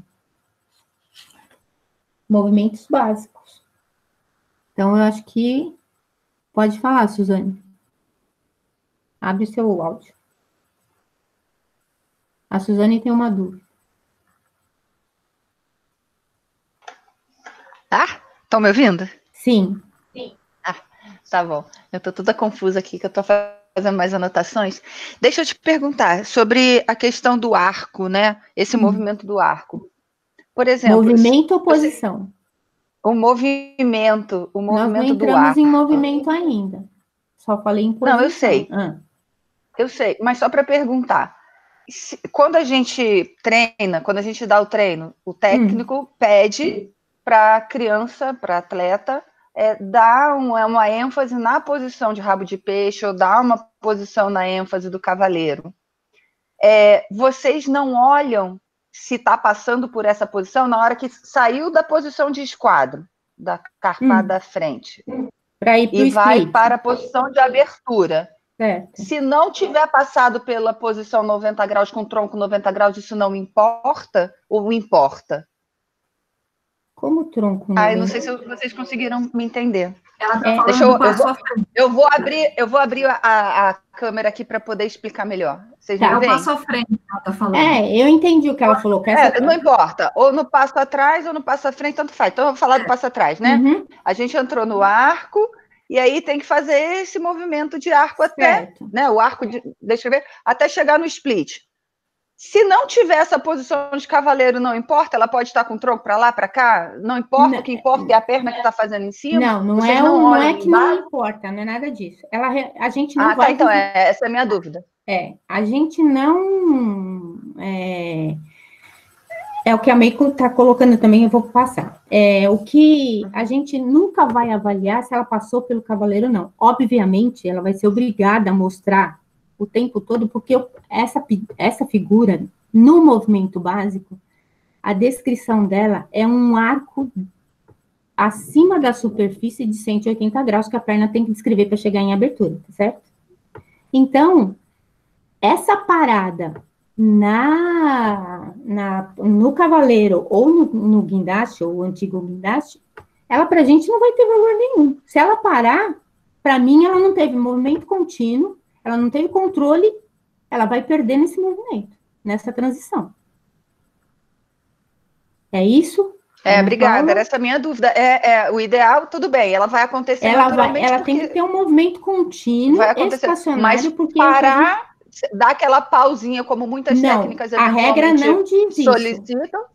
movimentos básicos. Então, eu acho que pode falar, Suzane. Abre seu áudio. A Suzane tem uma dúvida. Ah, estão me ouvindo? Sim. Sim. Ah, tá bom. Eu estou toda confusa aqui, que eu estou fazendo mais anotações. Deixa eu te perguntar sobre a questão do arco, né? Esse hum. movimento do arco. Por exemplo... Movimento ou posição? O movimento, o movimento do arco. Nós não entramos em movimento ainda. Só falei em posição. Não, eu sei. Ah. Eu sei, mas só para perguntar. Se, quando a gente treina, quando a gente dá o treino, o técnico hum. pede para a criança, para atleta, é, dar um, uma ênfase na posição de rabo de peixe ou dar uma posição na ênfase do cavaleiro. É, vocês não olham se está passando por essa posição na hora que saiu da posição de esquadro, da carpada hum. à frente, pra ir pro e vai split. para a posição de abertura. Certo. Se não tiver passado pela posição noventa graus, com tronco noventa graus, isso não importa ou importa? Como tronco? Ah, eu não sei se vocês conseguiram me entender. Ela tá falando Deixa eu, do eu, vou, passo à frente. eu vou abrir, eu vou abrir a, a câmera aqui para poder explicar melhor. Vocês É me o veem? passo à frente que ela tá falando. É, eu entendi o que ela falou. Que essa... É, não importa, ou no passo atrás ou no passo à frente, tanto faz. Então, eu vou falar do passo atrás, né? Uhum. A gente entrou no arco, e aí tem que fazer esse movimento de arco Certo. até, né? O arco, de, deixa eu ver, até chegar no split. Se não tiver essa posição de cavaleiro, não importa, ela pode estar com o tronco para lá, para cá, não importa, não, o que importa é a perna que está fazendo em cima. Não, não Vocês é, não, não é que embaixo? não importa, não é nada disso. Ela, a gente não ah, vai... tá, então, é, essa é a minha dúvida. É, a gente não... É, é o que a Meiko está colocando também, eu vou passar. É, o que a gente nunca vai avaliar se ela passou pelo cavaleiro ou não. Obviamente, ela vai ser obrigada a mostrar o tempo todo, porque eu, essa, essa figura, no movimento básico, a descrição dela é um arco acima da superfície de cento e oitenta graus que a perna tem que descrever para chegar em abertura, tá certo? Então, essa parada na, na, no cavaleiro ou no, no guindaste, ou o antigo guindaste, ela para a gente não vai ter valor nenhum. Se ela parar, para mim, ela não teve movimento contínuo, ela não teve controle, ela vai perder nesse movimento, nessa transição. É isso? É, obrigada, Paula? Era essa a minha dúvida. É, é, o ideal, tudo bem, ela vai acontecer ela naturalmente. Vai, ela tem que ter um movimento contínuo, vai acontecer, estacionário, mas porque... parar, gente... dar aquela pausinha, como muitas não, técnicas a regra não diz solicitam. isso.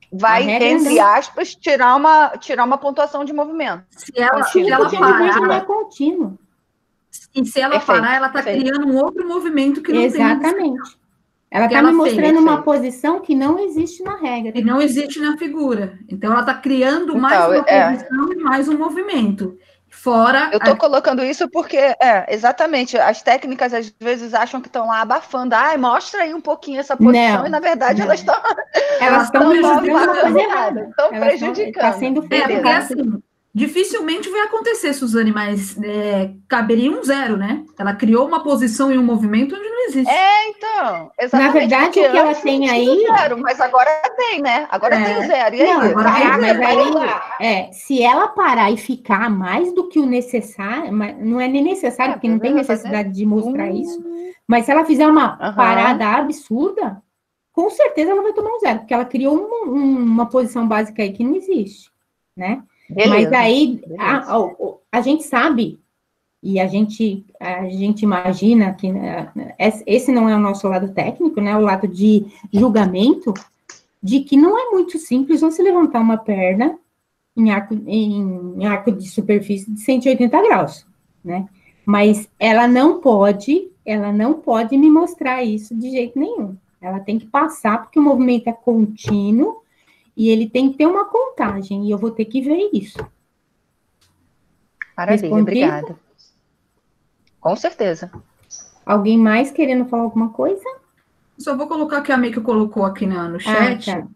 vai, entre não... aspas, tirar uma, tirar uma pontuação de movimento. Se ela, se Sim, ela porque a movimento não é parar, contínuo. e se ela Perfeito, parar, ela está perfeito. criando um outro movimento que não Exatamente. Ela que está ela me fez, mostrando uma perfeito. posição que não existe na regra. que não existe na figura. Então, ela está criando Então, mais uma é. posição e mais um movimento. Fora. Eu estou a- colocando isso porque, é, exatamente, as técnicas às vezes acham que estão lá abafando. Ai, mostra aí um pouquinho essa posição, Não, e na verdade não. elas estão Elas estão tão me mostrando uma prejudicando coisa errada, errada. estão Elas estão tá prejudicando. sendo feito É, porque errado. assim, dificilmente vai acontecer, Suzane, mas é, caberia um zero, né? Ela criou uma posição e um movimento onde não existe. É, então, exatamente. Na verdade, porque o que ela antes tem não tinha aí- zero, mas agora tem, né? Agora É. tem zero. E aí? Não, agora é, tem mas zero. aí, é, se ela parar e ficar mais do que o necessário, mas não é nem necessário, É, porque não tem vai fazer- necessidade de mostrar Hum. isso, mas se ela fizer uma Aham. parada absurda, com certeza ela vai tomar um zero, porque ela criou um- um- uma posição básica aí que não existe, né? Beleza, Mas aí, beleza. a, a, a gente sabe, e a gente, a gente imagina que né, esse não é o nosso lado técnico, né? O lado de julgamento, de que não é muito simples você levantar uma perna em arco, em, em arco de superfície de cento e oitenta graus, né? Mas ela não pode, ela não pode me mostrar isso de jeito nenhum. Ela tem que passar, porque o movimento é contínuo, e ele tem que ter uma contagem, e eu vou ter que ver isso. Maravilha, Respondi? obrigada. Com certeza. Alguém mais querendo falar alguma coisa? Só vou colocar que a Meiko colocou aqui na- no chat. Ah, tá.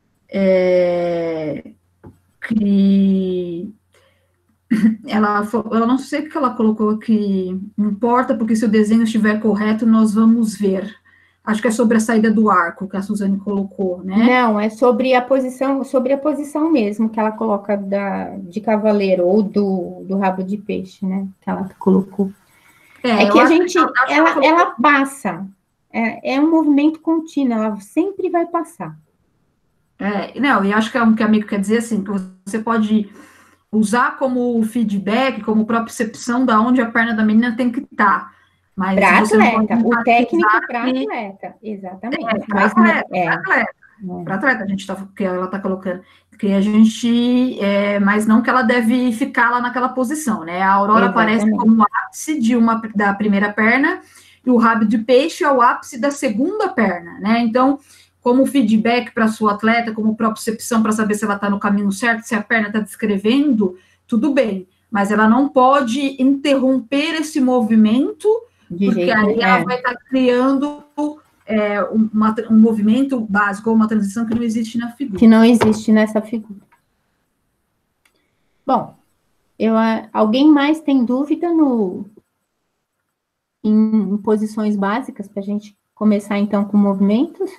é, que ela, fo- ela não sei o que ela colocou aqui, não importa, porque se o desenho estiver correto, nós vamos ver. Acho que é sobre a saída do arco que a Suzane colocou, né? Não, é sobre a posição, sobre a posição mesmo que ela coloca da, de cavaleiro ou do, do rabo de peixe, né? Que ela colocou. É, eu que a acho gente, acho que ela, colocou- ela passa. É, é um movimento contínuo, ela sempre vai passar. é, não, e acho que é o que a Meiko quer dizer assim, que você pode usar como feedback, como propriocepção da onde a perna da menina tem que estar. Mas Para você não pode atleta, o técnico enfatizar para que- atleta, exatamente. É, para Mas não- atleta, é, para atleta. é. Para atleta, a gente tá, que ela está colocando, que a gente, é, mas não que ela deve ficar lá naquela posição, né? A aurora aparece Exatamente. como o ápice de uma da primeira perna e o rabo de peixe é o ápice da segunda perna, né? Então, como feedback para sua atleta, como propriocepção para saber se ela está no caminho certo, se a perna está descrevendo, tudo bem, mas ela não pode interromper esse movimento, De porque jeito aí nenhum. ela É. vai estar criando é, uma- um movimento básico ou uma transição que não existe na figura. Que não existe nessa figura. Bom, eu, ah, alguém mais tem dúvida no, em, em posições básicas para a gente começar então com movimentos?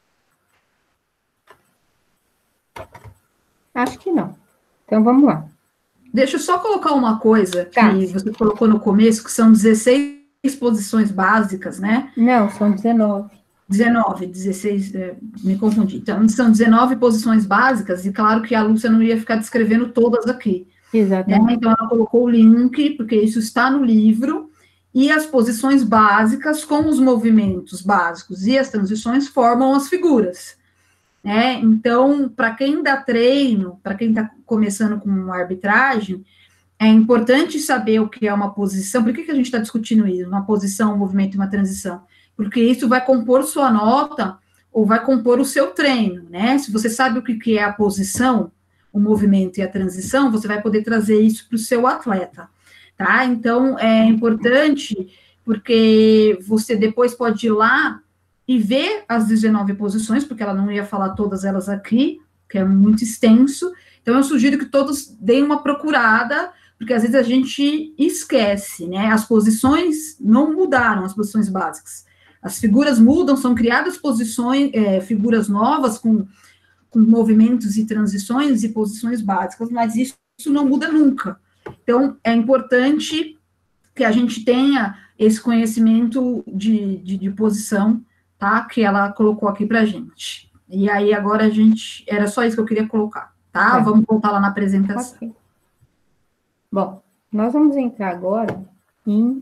Acho que não. Então vamos lá. Deixa eu só colocar uma coisa que Tá. você colocou no começo, que são dezesseis posições básicas, né? Não, são dezenove. dezenove, dezesseis, é, me confundi. Então, são dezenove posições básicas, e claro que a Lúcia não ia ficar descrevendo todas aqui, né? Exatamente. Então, ela colocou o link, porque isso está no livro, e as posições básicas com os movimentos básicos e as transições formam as figuras, né? Então, para quem dá treino, para quem está começando com arbitragem, é importante saber o que é uma posição. Por que, que a gente está discutindo isso? Uma posição, um movimento e uma transição? Porque isso vai compor sua nota ou vai compor o seu treino, né? Se você sabe o que, que é a posição, o movimento e a transição, você vai poder trazer isso para o seu atleta, tá? Então, é importante porque você depois pode ir lá e ver as dezenove posições, porque ela não ia falar todas elas aqui, que é muito extenso. Então, eu sugiro que todos deem uma procurada, porque às vezes a gente esquece, né? As posições não mudaram, as posições básicas. As figuras mudam, são criadas posições, é, figuras novas com, com movimentos e transições e posições básicas, mas isso, isso não muda nunca. Então, é importante que a gente tenha esse conhecimento de, de, de posição, tá? Que ela colocou aqui pra gente. E aí, agora a gente... Era só isso que eu queria colocar, tá? É. Vamos voltar lá na apresentação. Ok. Bom, nós vamos entrar agora em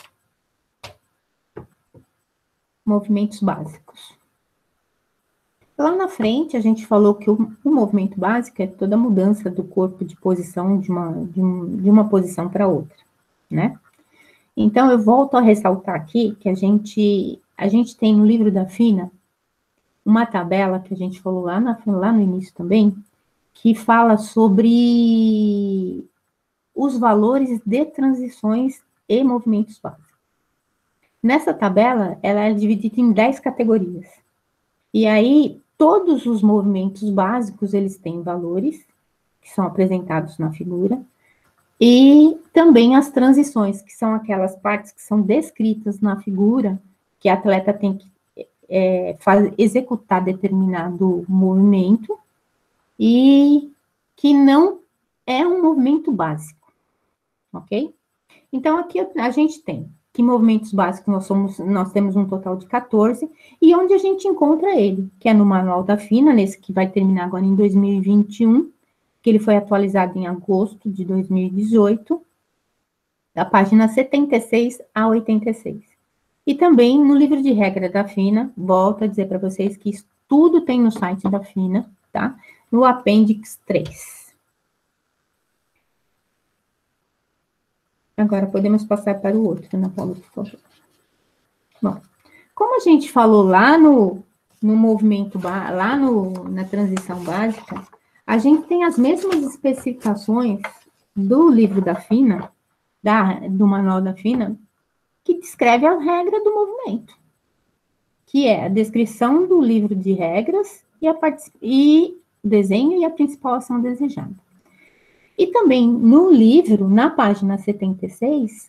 movimentos básicos. Lá na frente, a gente falou que o, o movimento básico é toda mudança do corpo de posição de uma, de um, de uma posição para outra, né? Então, eu volto a ressaltar aqui que a gente, a gente tem no livro da Fina uma tabela que a gente falou lá, na, lá no início também, que fala sobre os valores de transições e movimentos básicos. Nessa tabela, ela é dividida em dez categorias. E aí, todos os movimentos básicos, eles têm valores, que são apresentados na figura, e também as transições, que são aquelas partes que são descritas na figura, que a atleta tem que é, faz, executar determinado movimento, e que não é um movimento básico, ok? Então, aqui a gente tem que movimentos básicos nós, somos, nós temos um total de quatorze, e onde a gente encontra ele, que é no Manual da Fina, nesse que vai terminar agora em dois mil e vinte e um, que ele foi atualizado em agosto de dois mil e dezoito, da página setenta e seis a oitenta e seis. E também no livro de regra da Fina, volto a dizer para vocês que isso tudo tem no site da Fina, tá? No apêndice três. Agora podemos passar para o outro, Ana Paula, por favor. Bom, como a gente falou lá no, no movimento, lá no, na transição básica, a gente tem as mesmas especificações do livro da Fina, da, do Manual da Fina, que descreve a regra do movimento, que é a descrição do livro de regras e, a e desenho e a principal ação desejada. E também no livro, na página setenta e seis,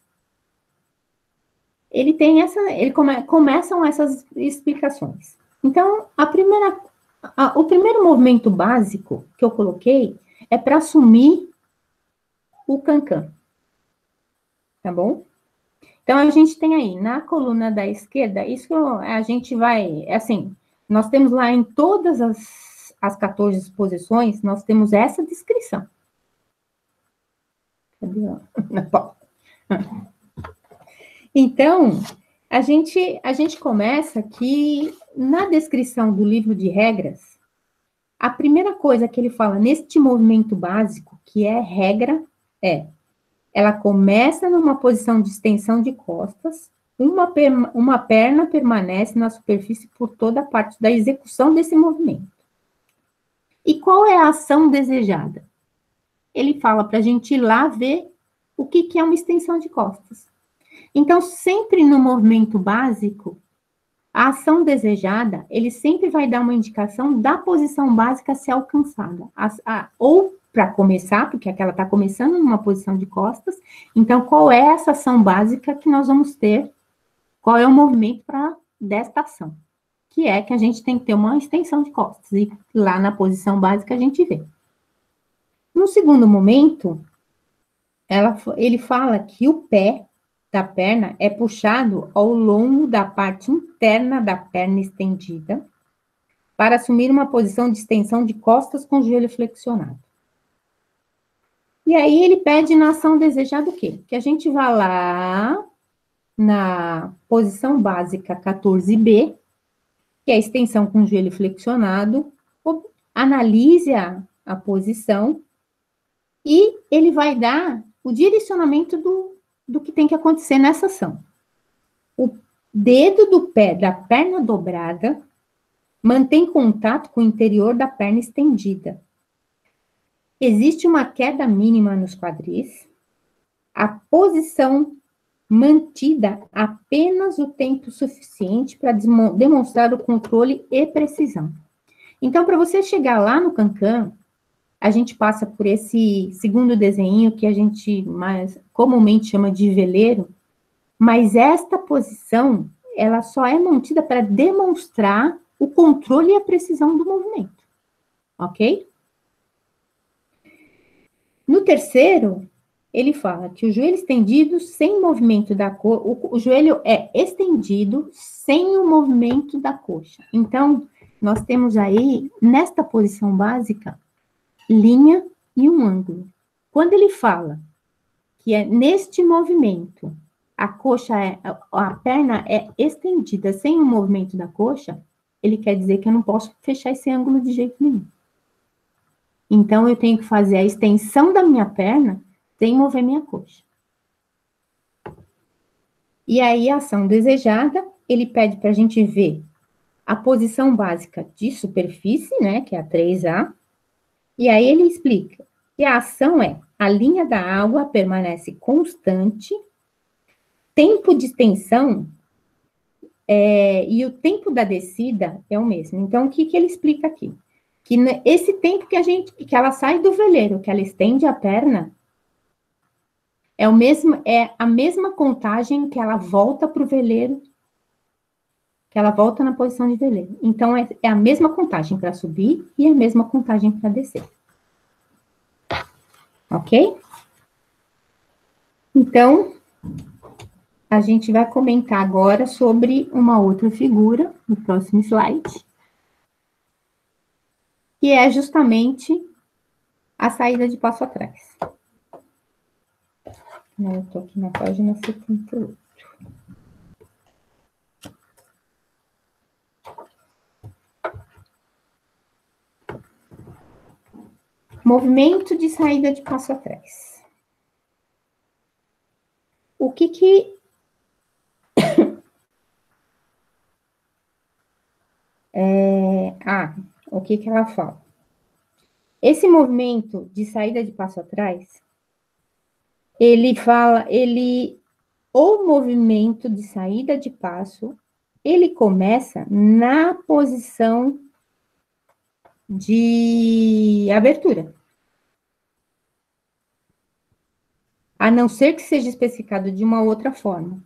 ele tem essa, ele come, começam essas explicações. Então, a primeira, a, o primeiro movimento básico que eu coloquei é para assumir o cancan. Tá bom? Então, a gente tem aí, na coluna da esquerda, isso a gente vai, assim, nós temos lá em todas as, as quatorze posições, nós temos essa descrição. Então, a gente, a gente começa que, na descrição do livro de regras, a primeira coisa que ele fala neste movimento básico, que é regra, é, ela começa numa posição de extensão de costas, uma, uma perna permanece na superfície por toda a parte da execução desse movimento. E qual é a ação desejada? Ele fala para a gente ir lá ver o que, que é uma extensão de costas. Então, sempre no movimento básico, a ação desejada, ele sempre vai dar uma indicação da posição básica a ser alcançada. A, a, ou, para começar, porque aquela está começando numa posição de costas, então, qual é essa ação básica que nós vamos ter? Qual é o movimento para desta ação? Que é que a gente tem que ter uma extensão de costas. E lá na posição básica a gente vê. No segundo momento, ela, ele fala que o pé da perna é puxado ao longo da parte interna da perna estendida para assumir uma posição de extensão de costas com o joelho flexionado. E aí ele pede na ação desejada o quê? Que a gente vá lá na posição básica quatorze B, que é a extensão com o joelho flexionado, analise a, a posição, e ele vai dar o direcionamento do, do que tem que acontecer nessa ação. O dedo do pé da perna dobrada mantém contato com o interior da perna estendida. Existe uma queda mínima nos quadris. A posição mantida apenas o tempo suficiente para demonstrar o controle e precisão. Então, para você chegar lá no cancan, a gente passa por esse segundo desenho que a gente mais comumente chama de veleiro, mas esta posição, ela só é mantida para demonstrar o controle e a precisão do movimento, ok? No terceiro, ele fala que o joelho estendido sem movimento da coxa, o, o joelho é estendido sem o movimento da coxa. Então, nós temos aí, nesta posição básica, linha e um ângulo. Quando ele fala que é neste movimento, a coxa é, a perna é estendida sem o movimento da coxa, ele quer dizer que eu não posso fechar esse ângulo de jeito nenhum. Então, eu tenho que fazer a extensão da minha perna sem mover minha coxa. E aí, a ação desejada, ele pede para a gente ver a posição básica de superfície, né, que é a três A, e aí ele explica que a ação é, a linha da água permanece constante, tempo de extensão é, e o tempo da descida é o mesmo. Então, o que, que ele explica aqui? Que esse tempo que a gente, que ela sai do veleiro, que ela estende a perna, é, o mesmo, é a mesma contagem que ela volta para o veleiro, que ela volta na posição de veleiro. Então, é, é a mesma contagem para subir e a mesma contagem para descer. Ok? Então, a gente vai comentar agora sobre uma outra figura, no próximo slide, que é justamente a saída de passo atrás. Eu estou aqui na página setenta e oito. Movimento de saída de passo atrás. O que que... é... Ah, o que que ela fala? Esse movimento de saída de passo atrás, ele fala, ele... O movimento de saída de passo, ele começa na posição de abertura. A não ser que seja especificado de uma outra forma.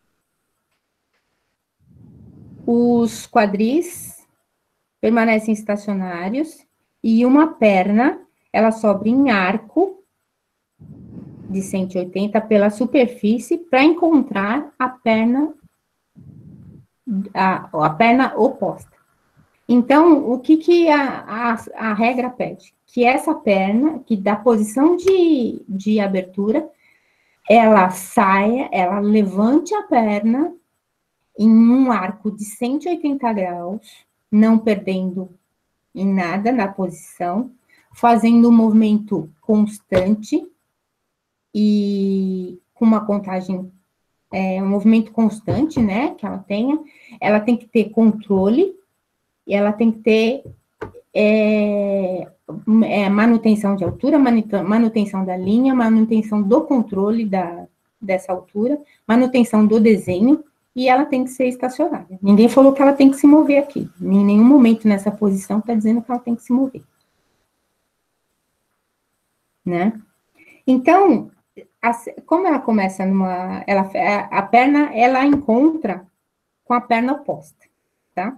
Os quadris permanecem estacionários e uma perna, ela sobe em arco de cento e oitenta pela superfície para encontrar a perna, a, a perna oposta. Então, o que, que a, a, a regra pede? Que essa perna, que da posição de, de abertura, ela saia, ela levante a perna em um arco de cento e oitenta graus, não perdendo em nada na posição, fazendo um movimento constante e com uma contagem, é, um movimento constante, né, que ela tenha. Ela tem que ter controle, e ela tem que ter é, é, manutenção de altura, manutenção da linha, manutenção do controle da, dessa altura, manutenção do desenho, e ela tem que ser estacionária. Ninguém falou que ela tem que se mover aqui. Em nenhum momento nessa posição está dizendo que ela tem que se mover. Né? Então, a, como ela começa numa... Ela, a, a perna, ela encontra com a perna oposta, tá?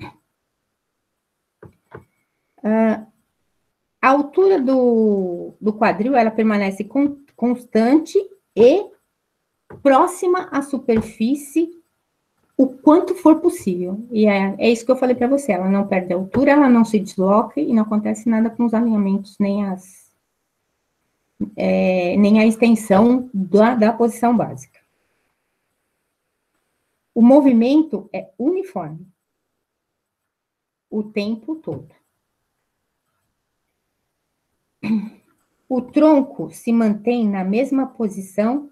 Uh, a altura do, do quadril, ela permanece con, constante e próxima à superfície o quanto for possível. E é, é isso que eu falei para você, ela não perde a altura, ela não se desloca e não acontece nada com os alinhamentos, nem, as, é, nem a extensão da, da posição básica. O movimento é uniforme o tempo todo. O tronco se mantém na mesma posição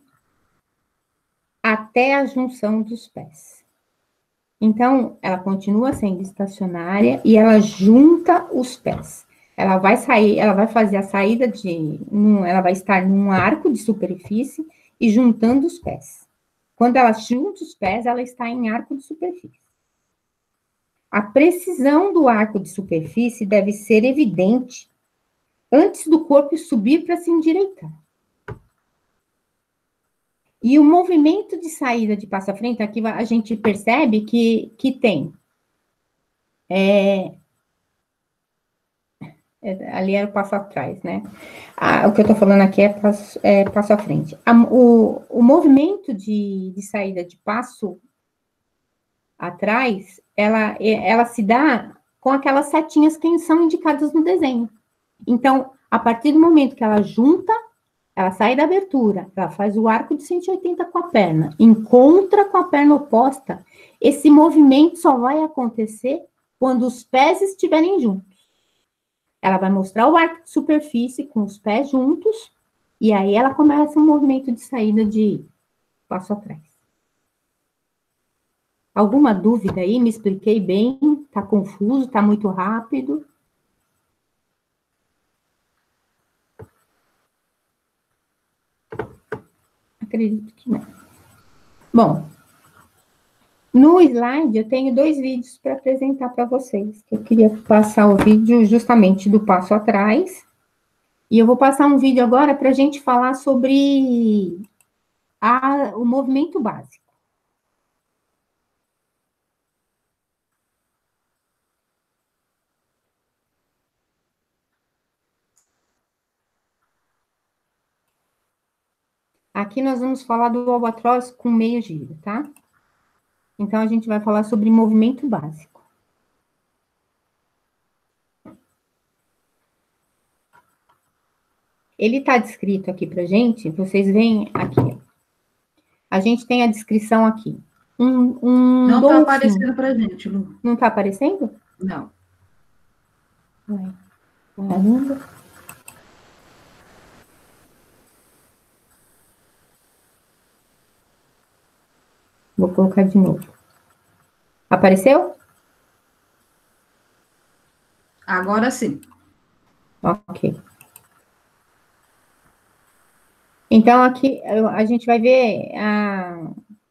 até a junção dos pés. Então, ela continua sendo estacionária e ela junta os pés. Ela vai sair, ela vai fazer a saída de... Ela vai estar num arco de superfície e juntando os pés. Quando ela junta os pés, ela está em arco de superfície. A precisão do arco de superfície deve ser evidente antes do corpo subir para se endireitar. E o movimento de saída de passo à frente, aqui a gente percebe que, que tem... É, é, ali era o passo atrás, né? Ah, o que eu estou falando aqui é passo, é passo à frente. A, o, o movimento de, de saída de passo atrás, ela, ela se dá com aquelas setinhas que são indicadas no desenho. Então, a partir do momento que ela junta, ela sai da abertura, ela faz o arco de cento e oitenta com a perna, encontra com a perna oposta, esse movimento só vai acontecer quando os pés estiverem juntos. Ela vai mostrar o arco de superfície com os pés juntos, e aí ela começa um movimento de saída de passo atrás. Alguma dúvida aí? Me expliquei bem? Tá confuso? Tá muito rápido? Acredito que não. Bom, no slide eu tenho dois vídeos para apresentar para vocês. Eu queria passar o vídeo justamente do passo atrás. E eu vou passar um vídeo agora para a gente falar sobre a, o movimento básico. Aqui nós vamos falar do albatroz com meio giro, tá? Então, a gente vai falar sobre movimento básico. Ele está descrito aqui pra gente, vocês veem aqui. A gente tem a descrição aqui. Um, um Não dolfim. está aparecendo pra gente, Lu. Não está aparecendo? Não. Ai, caramba. Vou colocar de novo. Apareceu? Agora sim. Ok. Então, aqui a gente vai ver a,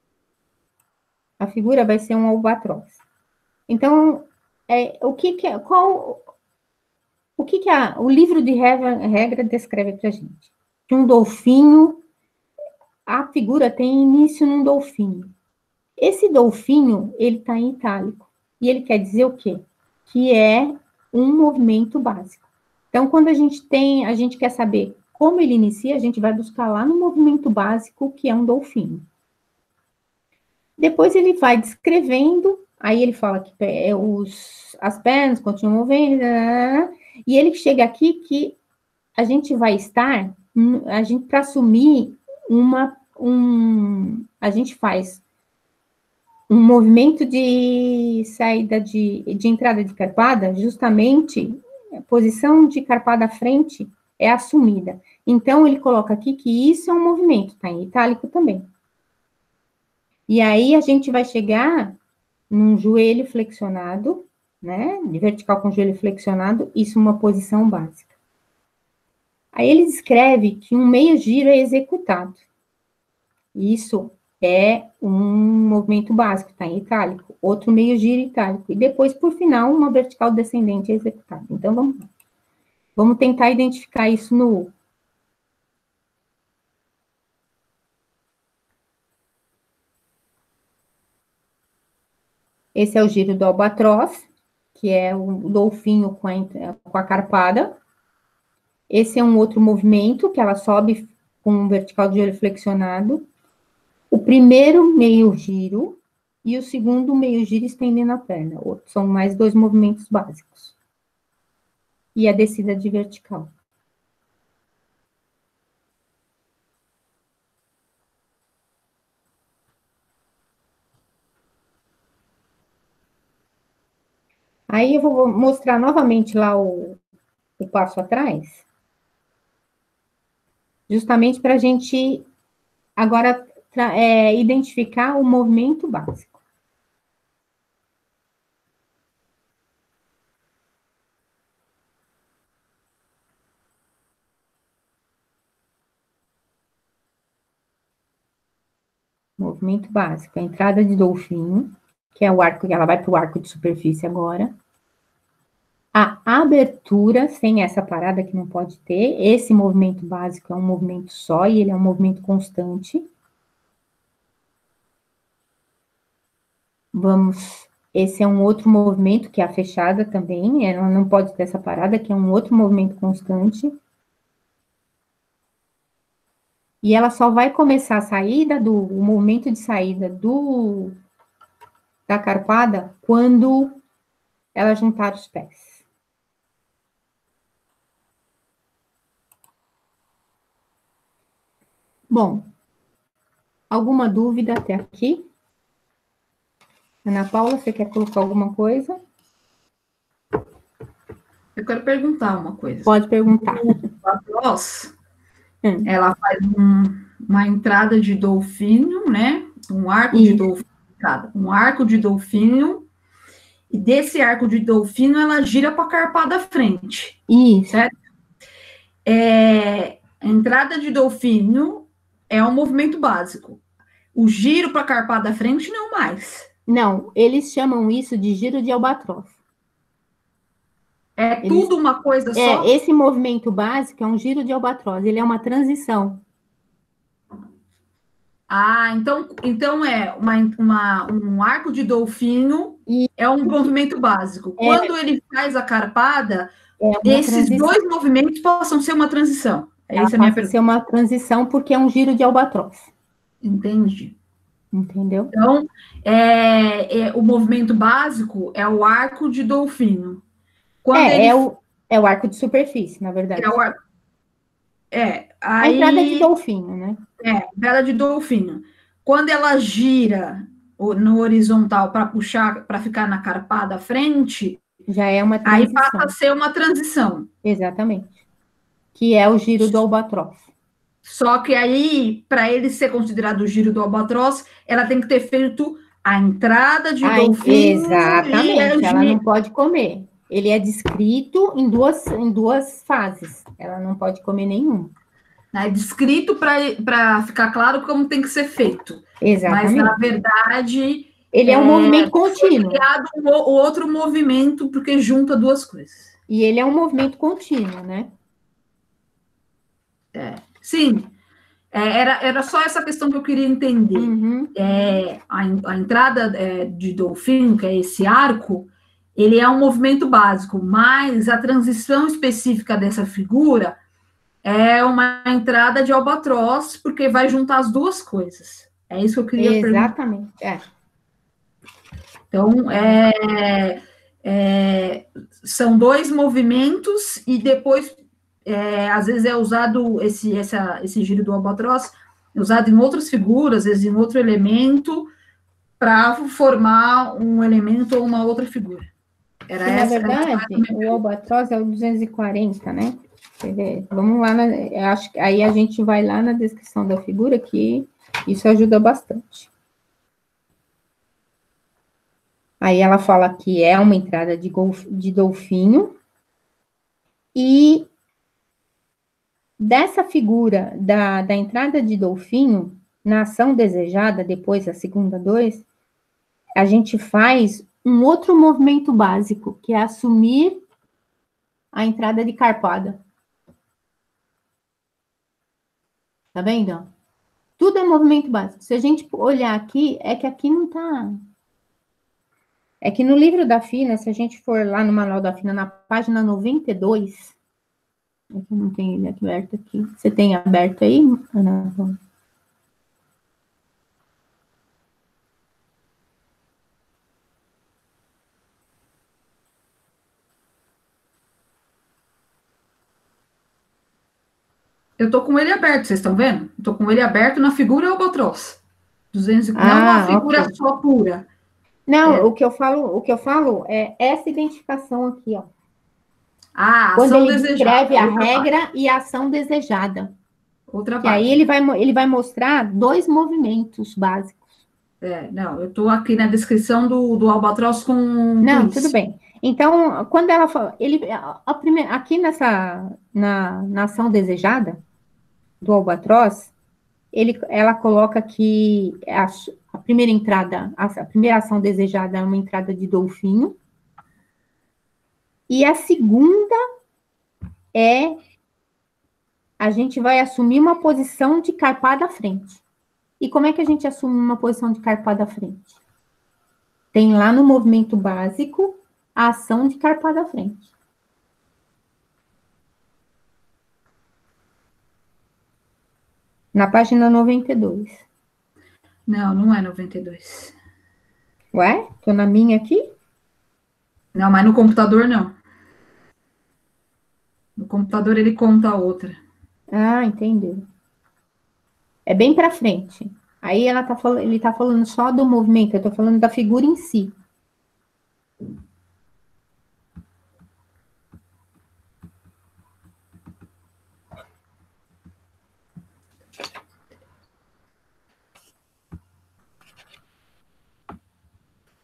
a figura vai ser um albatroz. Então, é, o que que é, qual, o que que a, o livro de regra, regra descreve para a gente? Que um golfinho, a figura tem início num golfinho. Esse golfinho, ele está em itálico. E ele quer dizer o quê? Que é um movimento básico. Então, quando a gente tem, a gente quer saber como ele inicia, a gente vai buscar lá no movimento básico, que é um golfinho. Depois ele vai descrevendo, aí ele fala que os, as pernas continuam movendo, e ele chega aqui que a gente vai estar, a gente, para assumir uma, um, a gente faz um movimento de saída de, de entrada de carpada, justamente, a posição de carpada à frente é assumida. Então, ele coloca aqui que isso é um movimento, tá em itálico também. E aí, a gente vai chegar num joelho flexionado, né? De vertical com joelho flexionado, isso é uma posição básica. Aí, ele descreve que um meio giro é executado. Isso é um movimento básico, tá em itálico. Outro meio giro itálico. E depois, por final, uma vertical descendente é executada. Então, vamos lá. Vamos tentar identificar isso no... Esse é o giro do albatroz, que é o golfinho com a, com a carpada. Esse é um outro movimento, que ela sobe com um vertical de joelho flexionado. O primeiro meio giro e o segundo meio giro estendendo a perna. São mais dois movimentos básicos. E a descida de vertical. Aí eu vou mostrar novamente lá o, o passo atrás. Justamente para a gente agora é, identificar o movimento básico. Movimento básico, a entrada de golfinho, que é o arco, ela vai para o arco de superfície agora. A abertura, sem essa parada que não pode ter, esse movimento básico é um movimento só e ele é um movimento constante. Vamos, esse é um outro movimento que é a fechada também, ela não pode ter essa parada, que é um outro movimento constante. E ela só vai começar a saída do, o movimento de saída do, da carpada quando ela juntar os pés. Bom, alguma dúvida até aqui? Ana Paula, você quer colocar alguma coisa? Eu quero perguntar uma coisa. Pode perguntar. A Albatroz, Hum. ela faz um- uma entrada de dolfinho, né? Um arco de Isso. dolfinho, um arco de dolfinho, e desse arco de dolfinho ela gira para carpar da frente, Isso. certo? É, a entrada de dolfinho é um movimento básico. O giro para carpar da frente não mais. Não, eles chamam isso de giro de albatroz. É Eles- tudo uma coisa só? É, esse movimento básico é um giro de albatroz, ele é uma transição. Ah, então, então é uma, uma- um arco de dolfinho E- é um movimento básico. É. Quando ele faz a carpada, É uma esses transição. dois movimentos possam ser uma transição. Ela Essa é a minha passa a pergunta. ser uma transição porque é um giro de albatroz, Entendi. entendeu? Então, é, é, o movimento básico é o arco de dolfinho. Quando É, ele é o, é o arco de superfície, na verdade. é o arco. É, A entrada de aí golfinho, né? é vela de dolfinho. Quando ela gira o- no horizontal para puxar, para ficar na carpada à frente, Já é uma aí transição. passa a ser uma transição. Exatamente. Que é o giro do albatroz. Só que aí, para ele ser considerado o giro do albatroz, ela tem que ter feito a entrada de Ah, golfinho e exatamente, a ela não gi- pode comer. Ele é descrito em duas, em duas fases. Ela não pode comer nenhum. né, descrito para ficar claro como tem que ser feito. Mas, Exatamente. na verdade, Ele é um é, movimento foi contínuo. criado um o- outro movimento, porque junta duas coisas. E ele é um movimento contínuo, né? Sim, é, era, era só essa questão que eu queria entender. Uhum. É, a, en- a entrada é, de dolfinho, que é esse arco, ele é um movimento básico, mas a transição específica dessa figura é uma entrada de albatroz, porque vai juntar as duas coisas. É isso que eu queria perguntar. Exatamente. É. Então, é, é, são dois movimentos e depois, é, às vezes é usado esse, essa, esse giro do albatroz, é usado em outras figuras, às vezes em outro elemento, para formar um elemento ou uma outra figura. Era Que, na essa, verdade, o albatroz é o duzentos e quarenta, né? Quer ver? Vamos lá, na, eu acho que aí a gente vai lá na descrição da figura, que isso ajuda bastante. Aí ela fala que é uma entrada de, golf, de golfinho, e dessa figura da, da entrada de golfinho, na ação desejada, depois a segunda dois, a gente faz um outro movimento básico, que é assumir a entrada de carpada. Tá vendo? Tudo é movimento básico. Se a gente olhar aqui, é que aqui não tá... É que no livro da Fina, se a gente for lá no Manual da Fina, na página noventa e dois, é que eu não tenho ele aberto aqui. Você tem aberto aí, Ana? Eu estou com ele aberto, vocês estão vendo? Estou com ele aberto na figura albatroz. duzentos, Ah, não uma figura ok. só pura. Não, É. o que eu falo, o que eu falo é essa identificação aqui, ó. Ah, Quando ação ele desejada. descreve a outra regra parte, e a ação desejada. outra Que parte. aí ele vai, mo- ele vai mostrar dois movimentos básicos. É, não, eu estou aqui na descrição do, do albatroz com. Não, com isso. tudo bem. Então, quando ela fala, ele, a, a primeira, aqui nessa, na, na ação desejada do albatroz, ele, ela coloca que a, a primeira entrada, a, a primeira ação desejada é uma entrada de golfinho, e a segunda é a gente vai assumir uma posição de carpada à frente. E como é que a gente assume uma posição de carpada à frente? Tem lá no movimento básico a ação de carpada à frente. Na página noventa e dois. Não, não é noventa e dois. Ué? Tô na minha aqui? Não, mas no computador não. No computador ele conta a outra. Ah, entendeu. É bem para frente. Aí ela tá falando, ele tá falando só do movimento, eu tô falando da figura em si.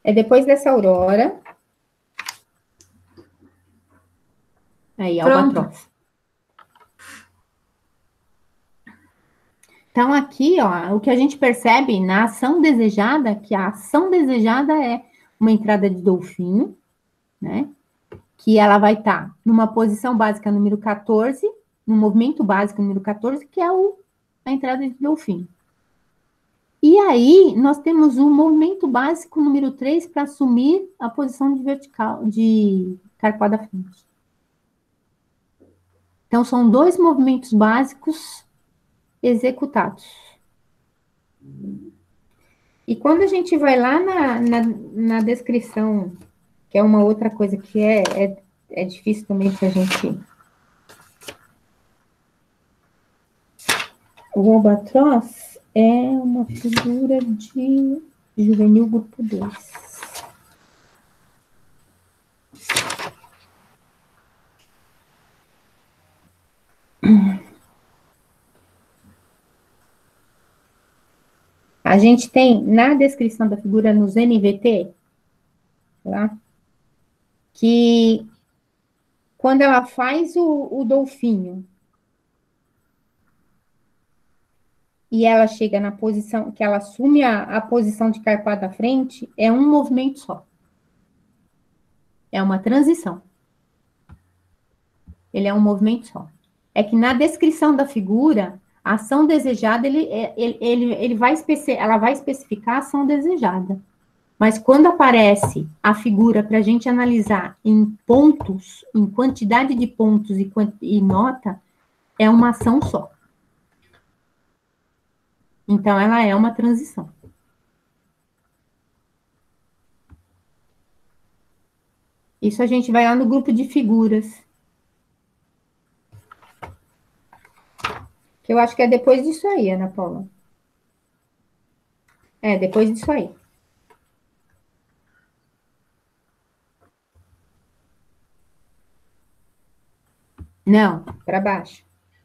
É depois dessa aurora. Aí, Pronto. albatroz. Então, aqui, ó, o que a gente percebe na ação desejada, que a ação desejada é uma entrada de golfinho, né? Que ela vai estar numa posição básica número quatorze, no movimento básico número quatorze, que é o, a entrada de golfinho. E aí, nós temos o movimento básico número três para assumir a posição de vertical, de carpada frente. Então, são dois movimentos básicos executados. E quando a gente vai lá na, na, na descrição, que é uma outra coisa que é, é, é difícil também para a gente... O albatroz é uma figura de juvenil grupo dois. A gente tem, na descrição da figura nos N V T, tá? Que quando ela faz o, o golfinho e ela chega na posição, que ela assume a, a posição de carpada à frente, é um movimento só. É uma transição. Ele é um movimento só. É que na descrição da figura, a ação desejada, ele, ele, ele, ele vai especi- ela vai especificar a ação desejada. Mas quando aparece a figura para a gente analisar em pontos, em quantidade de pontos e, quant- e nota, é uma ação só. Então, ela é uma transição. Isso a gente vai lá no grupo de figuras. Que eu acho que é depois disso aí, Ana Paula. É, depois disso aí. Não, para baixo.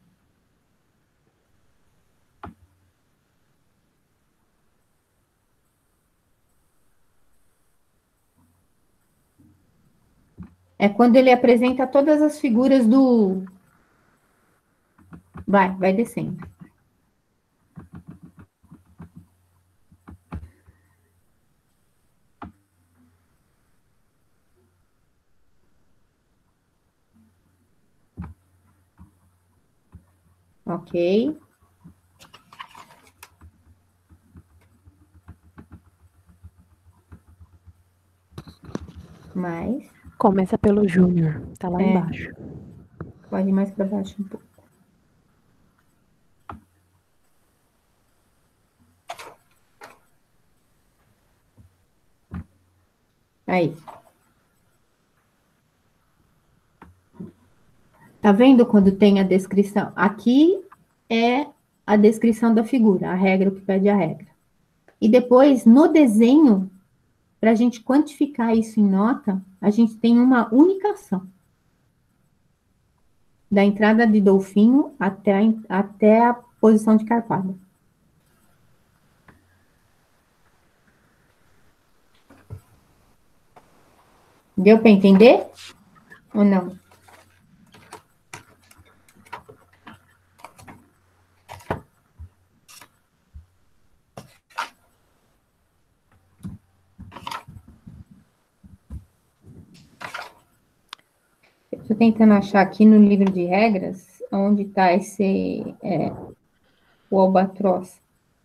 É quando ele apresenta todas as figuras do... Vai, vai descendo. Ok. Mais. Começa pelo Júnior, tá lá É. embaixo. Pode ir mais para baixo um pouco. Aí. Tá vendo quando tem a descrição? Aqui é a descrição da figura, a regra, o que pede a regra. E depois, no desenho, para a gente quantificar isso em nota, a gente tem uma única ação. Da entrada de golfinho até a, até a posição de carpada. Deu para entender? Ou não? Estou tentando achar aqui no livro de regras, onde está esse, é, o albatroz.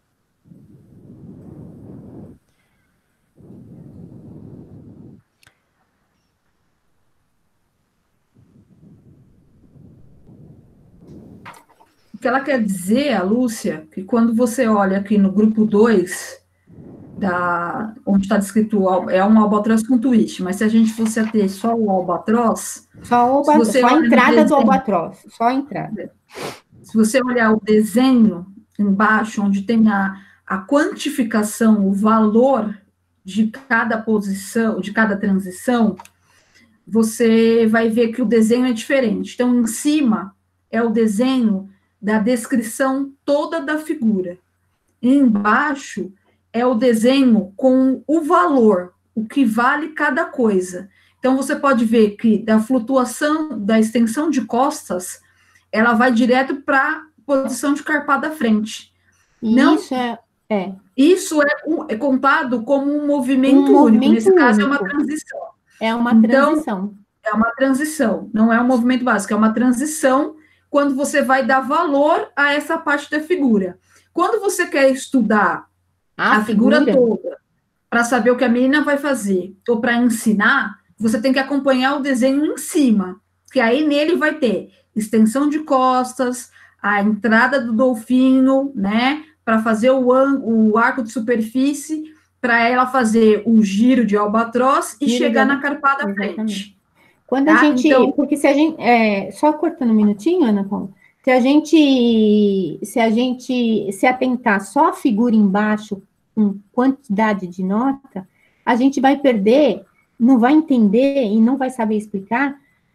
O que ela quer dizer, a Lúcia, que quando você olha aqui no grupo dois, da, onde está descrito é um albatroz com twist, mas se a gente fosse a ter só o albatroz... Só, o albatroz, só a entrada desenho, do albatroz, só a entrada. Se você olhar o desenho embaixo, onde tem a, a quantificação, o valor de cada posição, de cada transição, você vai ver que o desenho é diferente. Então, em cima é o desenho da descrição toda da figura. E embaixo é o desenho com o valor, o que vale cada coisa. Então, você pode ver que da flutuação, da extensão de costas, ela vai direto para a posição de carpada à frente. E Não, isso é, é isso é, um- é contado como um movimento um único. movimento Nesse caso, é uma único. transição. É uma Então, transição. é uma transição, não é um movimento básico, é uma transição quando você vai dar valor a essa parte da figura. Quando você quer estudar A, a figura, figura, toda, para saber o que a menina vai fazer, ou para ensinar, você tem que acompanhar o desenho em cima, que aí nele vai ter extensão de costas, a entrada do dolfinho, né, para fazer o, an- o arco de superfície, para ela fazer o giro de albatroz e Giro chegar de na alba- carpada à exatamente. frente. Quando a Tá? gente, Então, porque se a gente, é, só cortando um minutinho, Ana Paula, se a gente, se a gente se atentar só a figura embaixo com quantidade de nota, a gente vai perder, não vai entender e não vai saber explicar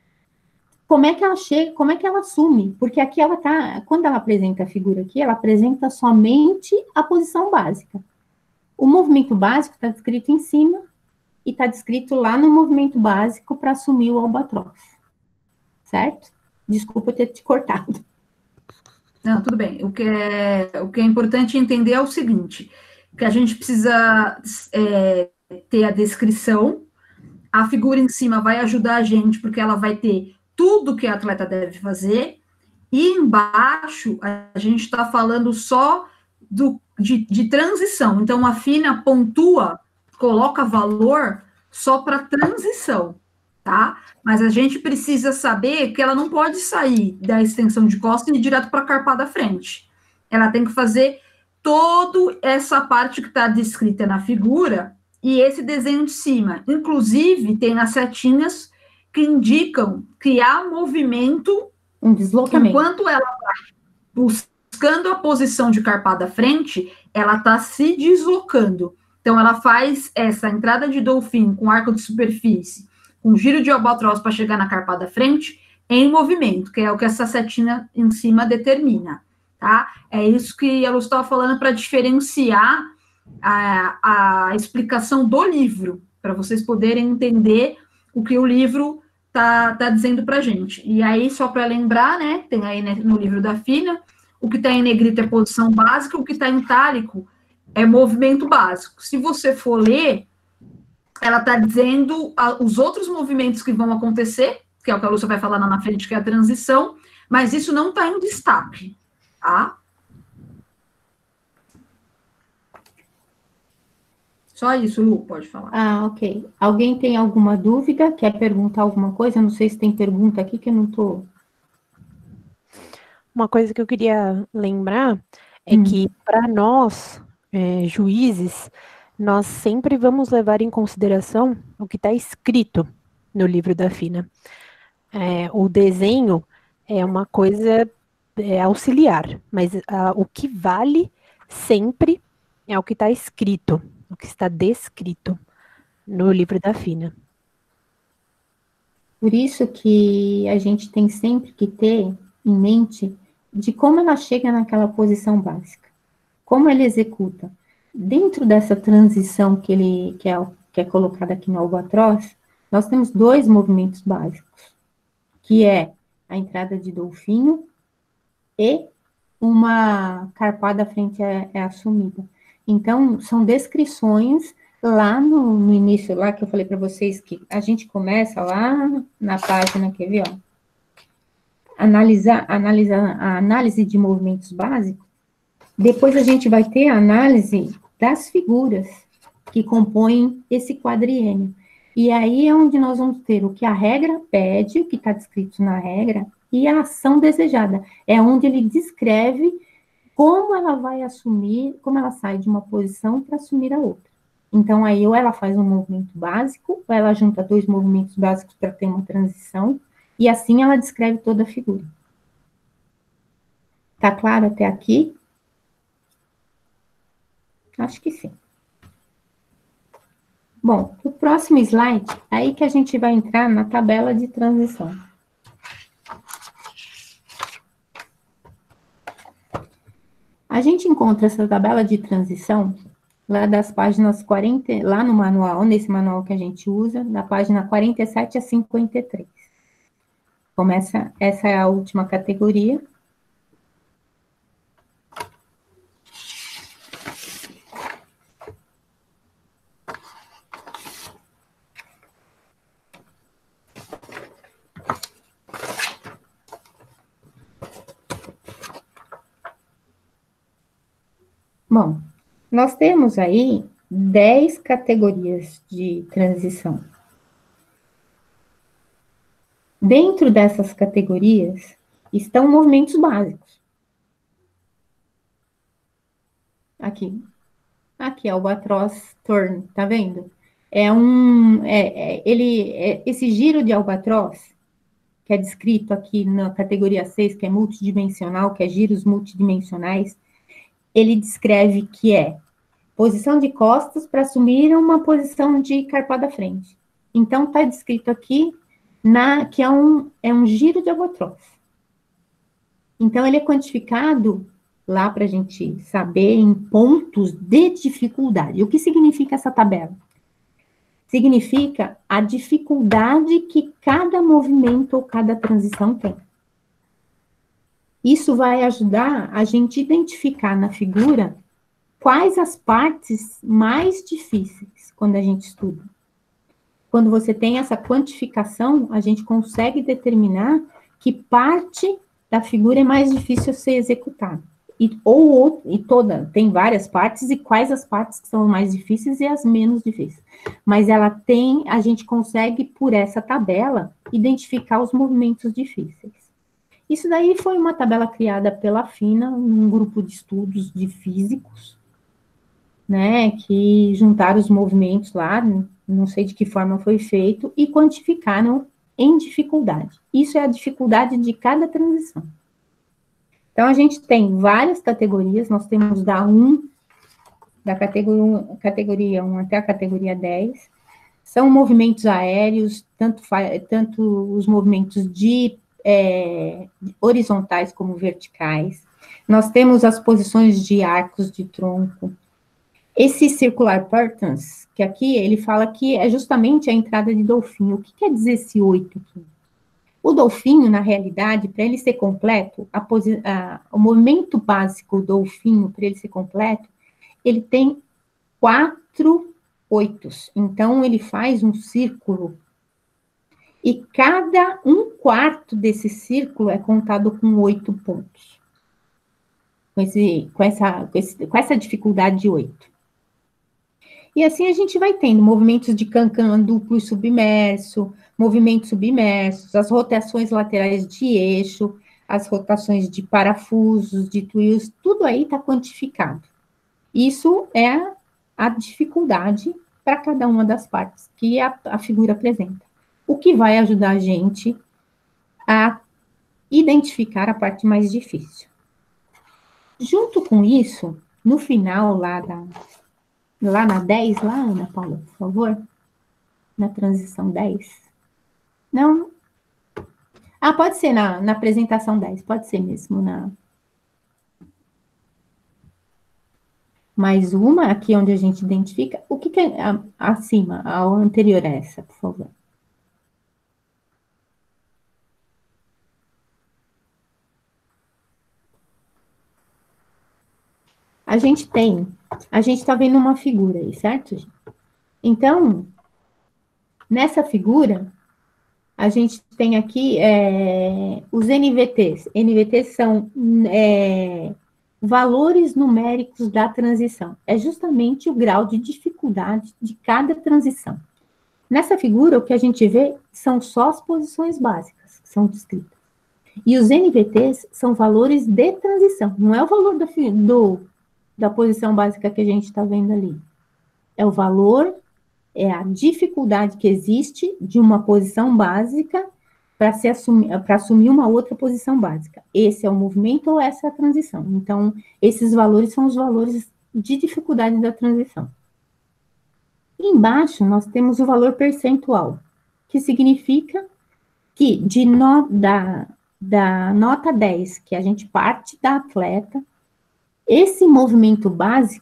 como é que ela chega, como é que ela assume, porque aqui ela tá, quando ela apresenta a figura aqui, ela apresenta somente a posição básica. O movimento básico está descrito em cima e está descrito lá no movimento básico para assumir o albatroz. Certo? Desculpa ter te cortado. não, tudo bem. O que é, o que é importante entender é o seguinte, que a gente precisa é, ter a descrição, a figura em cima vai ajudar a gente, porque ela vai ter tudo que a atleta deve fazer, e embaixo a gente está falando só do, de, de transição. Então, a FINA pontua, coloca valor só para transição, tá? Mas a gente precisa saber que ela não pode sair da extensão de costa e ir direto para a carpada à frente. Ela tem que fazer toda essa parte que está descrita na figura e esse desenho de cima. Inclusive, tem as setinhas que indicam que há movimento Um deslocamento. enquanto ela vai buscando a posição de carpada à frente, ela está se deslocando. Então, ela faz essa entrada de dolfinho com arco de superfície, com giro de albatroz para chegar na carpada à frente, em movimento, que é o que essa setinha em cima determina, tá? É isso que a Lúcia estava falando para diferenciar a, a explicação do livro, para vocês poderem entender o que o livro tá, tá dizendo para gente. E aí, só para lembrar, né, tem aí né, no livro da FINA, o que está em negrito é posição básica, o que está em itálico é movimento básico. Se você for ler, ela está dizendo a, os outros movimentos que vão acontecer, que é o que a Lúcia vai falar lá na frente, que é a transição, mas isso não está em destaque, tá? Só isso, Lu, pode falar. Ah, ok. Alguém tem alguma dúvida? Quer perguntar alguma coisa? Não sei se tem pergunta aqui que eu não estou... Uma coisa que eu queria lembrar é Hum. que, para nós, é, juízes, nós sempre vamos levar em consideração o que está escrito no livro da FINA. É, o desenho é uma coisa é, auxiliar, mas ah, o que vale sempre é o que está escrito, o que está descrito no livro da FINA. Por isso que a gente tem sempre que ter em mente de como ela chega naquela posição básica, como ele executa. Dentro dessa transição que, ele, que, é, que é colocada aqui no albatroz, nós temos dois movimentos básicos, que é a entrada de dolfinho e uma carpada à frente é, é assumida. Então, são descrições lá no, no início, lá que eu falei para vocês, que a gente começa lá na página, quer ver, ó, analisar, analisar a análise de movimentos básicos, depois a gente vai ter a análise das figuras que compõem esse quadriênio. E aí é onde nós vamos ter o que a regra pede, o que está descrito na regra, e a ação desejada. É onde ele descreve como ela vai assumir, como ela sai de uma posição para assumir a outra. Então, aí, ou ela faz um movimento básico, ou ela junta dois movimentos básicos para ter uma transição, e assim ela descreve toda a figura. Tá claro até aqui? Acho que sim. Bom, o próximo slide, aí que a gente vai entrar na tabela de transição. A gente encontra essa tabela de transição lá das páginas quarenta, lá no manual, nesse manual que a gente usa, da página quarenta e sete a cinquenta e três. Começa, essa é a última categoria. Bom, nós temos aí dez categorias de transição. Dentro dessas categorias estão movimentos básicos. Aqui. Aqui, albatroz turn, tá vendo? É um, é, é, ele, é, esse giro de albatroz, que é descrito aqui na categoria seis, que é multidimensional, que é giros multidimensionais, ele descreve que é posição de costas para assumir uma posição de carpada frente. Então, está descrito aqui na, que é um, é um giro de albatroz. Então, ele é quantificado lá para a gente saber em pontos de dificuldade. O que significa essa tabela? Significa a dificuldade que cada movimento ou cada transição tem. Isso vai ajudar a gente identificar na figura quais as partes mais difíceis quando a gente estuda. Quando você tem essa quantificação, a gente consegue determinar que parte da figura é mais difícil ser executada. E, ou, e toda, tem várias partes, e quais as partes que são mais difíceis e as menos difíceis. Mas ela tem, a gente consegue, por essa tabela, identificar os movimentos difíceis. Isso daí foi uma tabela criada pela FINA, um grupo de estudos de físicos, né, que juntaram os movimentos lá, não sei de que forma foi feito, e quantificaram em dificuldade. Isso é a dificuldade de cada transição. Então, a gente tem várias categorias, nós temos da um, da categoria, categoria um até a categoria dez, são movimentos aéreos, tanto, tanto os movimentos de é, horizontais como verticais. Nós temos as posições de arcos de tronco. Esse circular patterns, que aqui ele fala que é justamente a entrada de dolfinho. O que quer dizer esse oito aqui? O dolfinho, na realidade, para ele ser completo, a a, o movimento básico do dolfinho, para ele ser completo, ele tem quatro oitos. Então, ele faz um círculo. E cada um quarto desse círculo é contado com oito pontos. Com, esse, com, essa, com, esse, com essa dificuldade de oito. E assim a gente vai tendo movimentos de cancan duplo e submerso, movimentos submersos, as rotações laterais de eixo, as rotações de parafusos, de twills, tudo aí está quantificado. Isso é a, a dificuldade para cada uma das partes que a, a figura apresenta. O que vai ajudar a gente a identificar a parte mais difícil. Junto com isso, no final lá da... Lá na dez, lá, Ana Paula, por favor. Na transição dez. Não? Ah, pode ser na, na apresentação dez, pode ser mesmo. Na... Mais uma, aqui onde a gente identifica. O que, que é a, acima, a anterior a essa, por favor? A gente tem, a gente está vendo uma figura aí, certo? Então, nessa figura, a gente tem aqui é, os N V Ts. N V Ts são é, valores numéricos da transição. É justamente o grau de dificuldade de cada transição. Nessa figura, o que a gente vê são só as posições básicas que são descritas. E os N V Ts são valores de transição, não é o valor do, do da posição básica que a gente está vendo ali. É o valor, é a dificuldade que existe de uma posição básica para se assumir, para assumir uma outra posição básica. Esse é o movimento ou essa é a transição. Então, esses valores são os valores de dificuldade da transição. Embaixo, nós temos o valor percentual, que significa que de no, da, da nota dez, que a gente parte da atleta, esse movimento básico,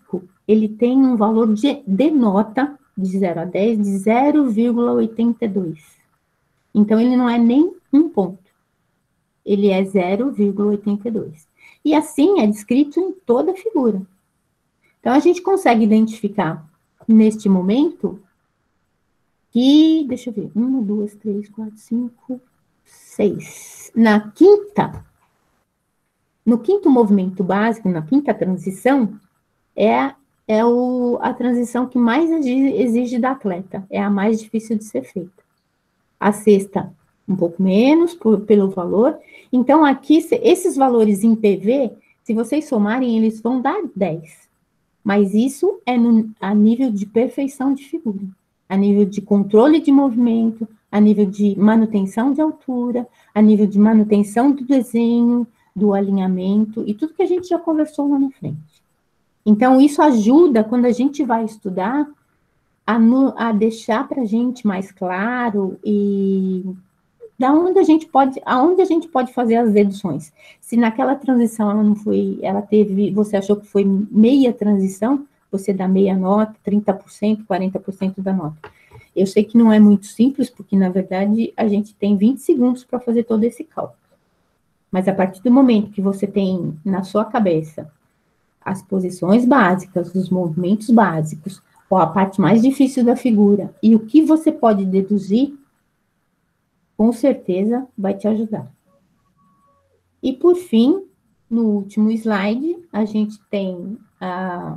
ele tem um valor de, de nota, de zero a dez, de zero vírgula oitenta e dois. Então, ele não é nem um ponto. Ele é zero vírgula oitenta e dois. E assim é descrito em toda a figura. Então, a gente consegue identificar, neste momento, que, deixa eu ver, uma, duas, três, quatro, cinco, seis. Na quinta, no quinto movimento básico, na quinta transição, é, é o, a transição que mais exige, exige da atleta, é a mais difícil de ser feita. A sexta, um pouco menos, por, pelo valor. Então, aqui, se, esses valores em P V, se vocês somarem, eles vão dar dez. Mas isso é no, a nível de perfeição de figura, a nível de controle de movimento, a nível de manutenção de altura, a nível de manutenção do desenho, do alinhamento, e tudo que a gente já conversou lá na frente. Então, isso ajuda, quando a gente vai estudar, a, no, a deixar para a gente mais claro e da onde a gente pode, aonde a gente pode fazer as deduções. Se naquela transição ela não foi, ela teve, você achou que foi meia transição, você dá meia nota, trinta por cento, quarenta por cento da nota. Eu sei que não é muito simples, porque, na verdade, a gente tem vinte segundos para fazer todo esse cálculo. Mas, a partir do momento que você tem na sua cabeça as posições básicas, os movimentos básicos, ou a parte mais difícil da figura, e o que você pode deduzir, com certeza vai te ajudar. E, por fim, no último slide, a gente tem a...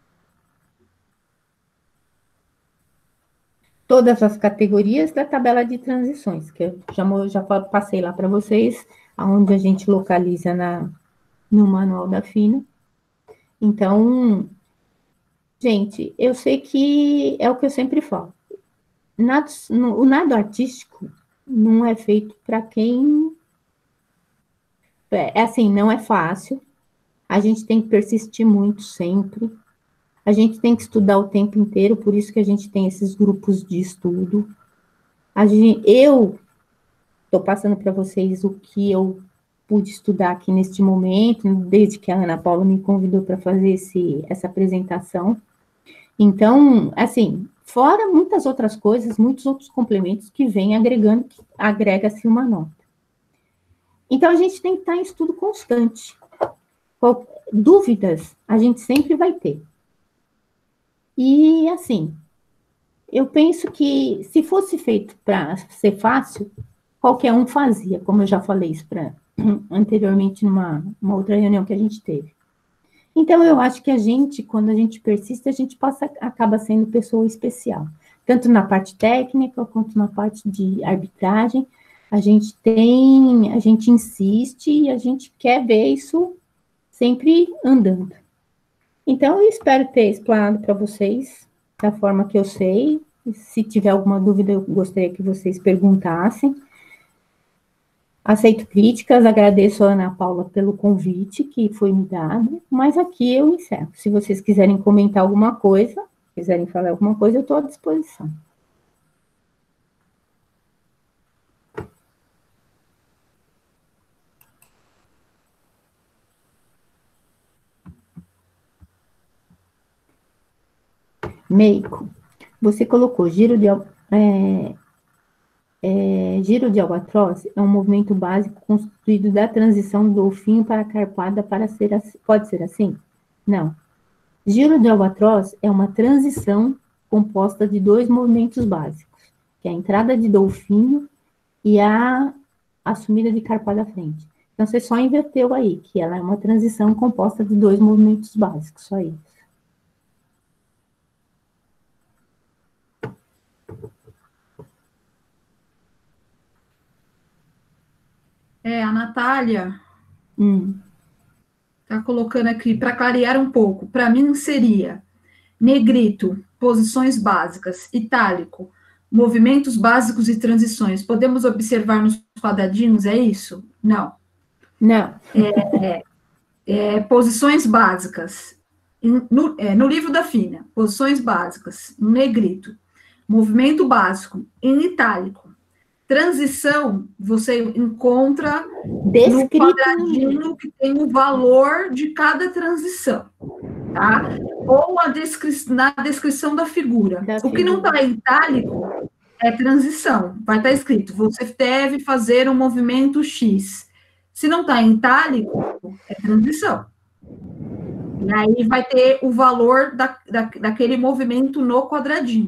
todas as categorias da tabela de transições, que eu já, já passei lá para vocês, onde a gente localiza na, no manual da FINA. Então, gente, eu sei que é o que eu sempre falo. Nado, no, o nado artístico não é feito para quem... É assim, não é fácil. A gente tem que persistir muito sempre. A gente tem que estudar o tempo inteiro, por isso que a gente tem esses grupos de estudo. A gente, eu estou passando para vocês o que eu pude estudar aqui neste momento, desde que a Ana Paula me convidou para fazer esse, essa apresentação. Então, assim, fora muitas outras coisas, muitos outros complementos que vêm agregando, que agrega-se uma nota. Então, a gente tem que estar em estudo constante. Dúvidas, a gente sempre vai ter. E, assim, eu penso que se fosse feito para ser fácil, qualquer um fazia, como eu já falei isso pra, anteriormente numa uma outra reunião que a gente teve. Então, eu acho que a gente, quando a gente persiste, a gente passa, acaba sendo pessoa especial. Tanto na parte técnica, quanto na parte de arbitragem, a gente tem, a gente insiste e a gente quer ver isso sempre andando. Então, eu espero ter explanado para vocês da forma que eu sei. Se tiver alguma dúvida, eu gostaria que vocês perguntassem. Aceito críticas, agradeço a Ana Paula pelo convite que foi me dado, mas aqui eu encerro. Se vocês quiserem comentar alguma coisa, quiserem falar alguma coisa, eu estou à disposição. Meiko, você colocou giro de, é, é, giro de albatroz é um movimento básico constituído da transição do golfinho para a carpada para ser assim. Pode ser assim? Não. Giro de albatroz é uma transição composta de dois movimentos básicos, que é a entrada de golfinho e a, a subida de carpada à frente. Então, você só inverteu aí, que ela é uma transição composta de dois movimentos básicos, só isso. É, a Natália Hum. está colocando aqui, para clarear um pouco, para mim seria negrito, posições básicas, itálico, movimentos básicos e transições. Podemos observar nos quadradinhos, é isso? Não. Não. É, é, é, posições básicas, no, é, no livro da FINA, posições básicas, no negrito, movimento básico, em itálico. Transição, você encontra Descrito no quadradinho que tem o valor de cada transição. tá? Ou a descri na descrição da figura. Da o que não está em itálico é transição. Vai estar escrito, você deve fazer um movimento X. Se não está em itálico, é transição. E aí vai ter o valor da, da, daquele movimento no quadradinho.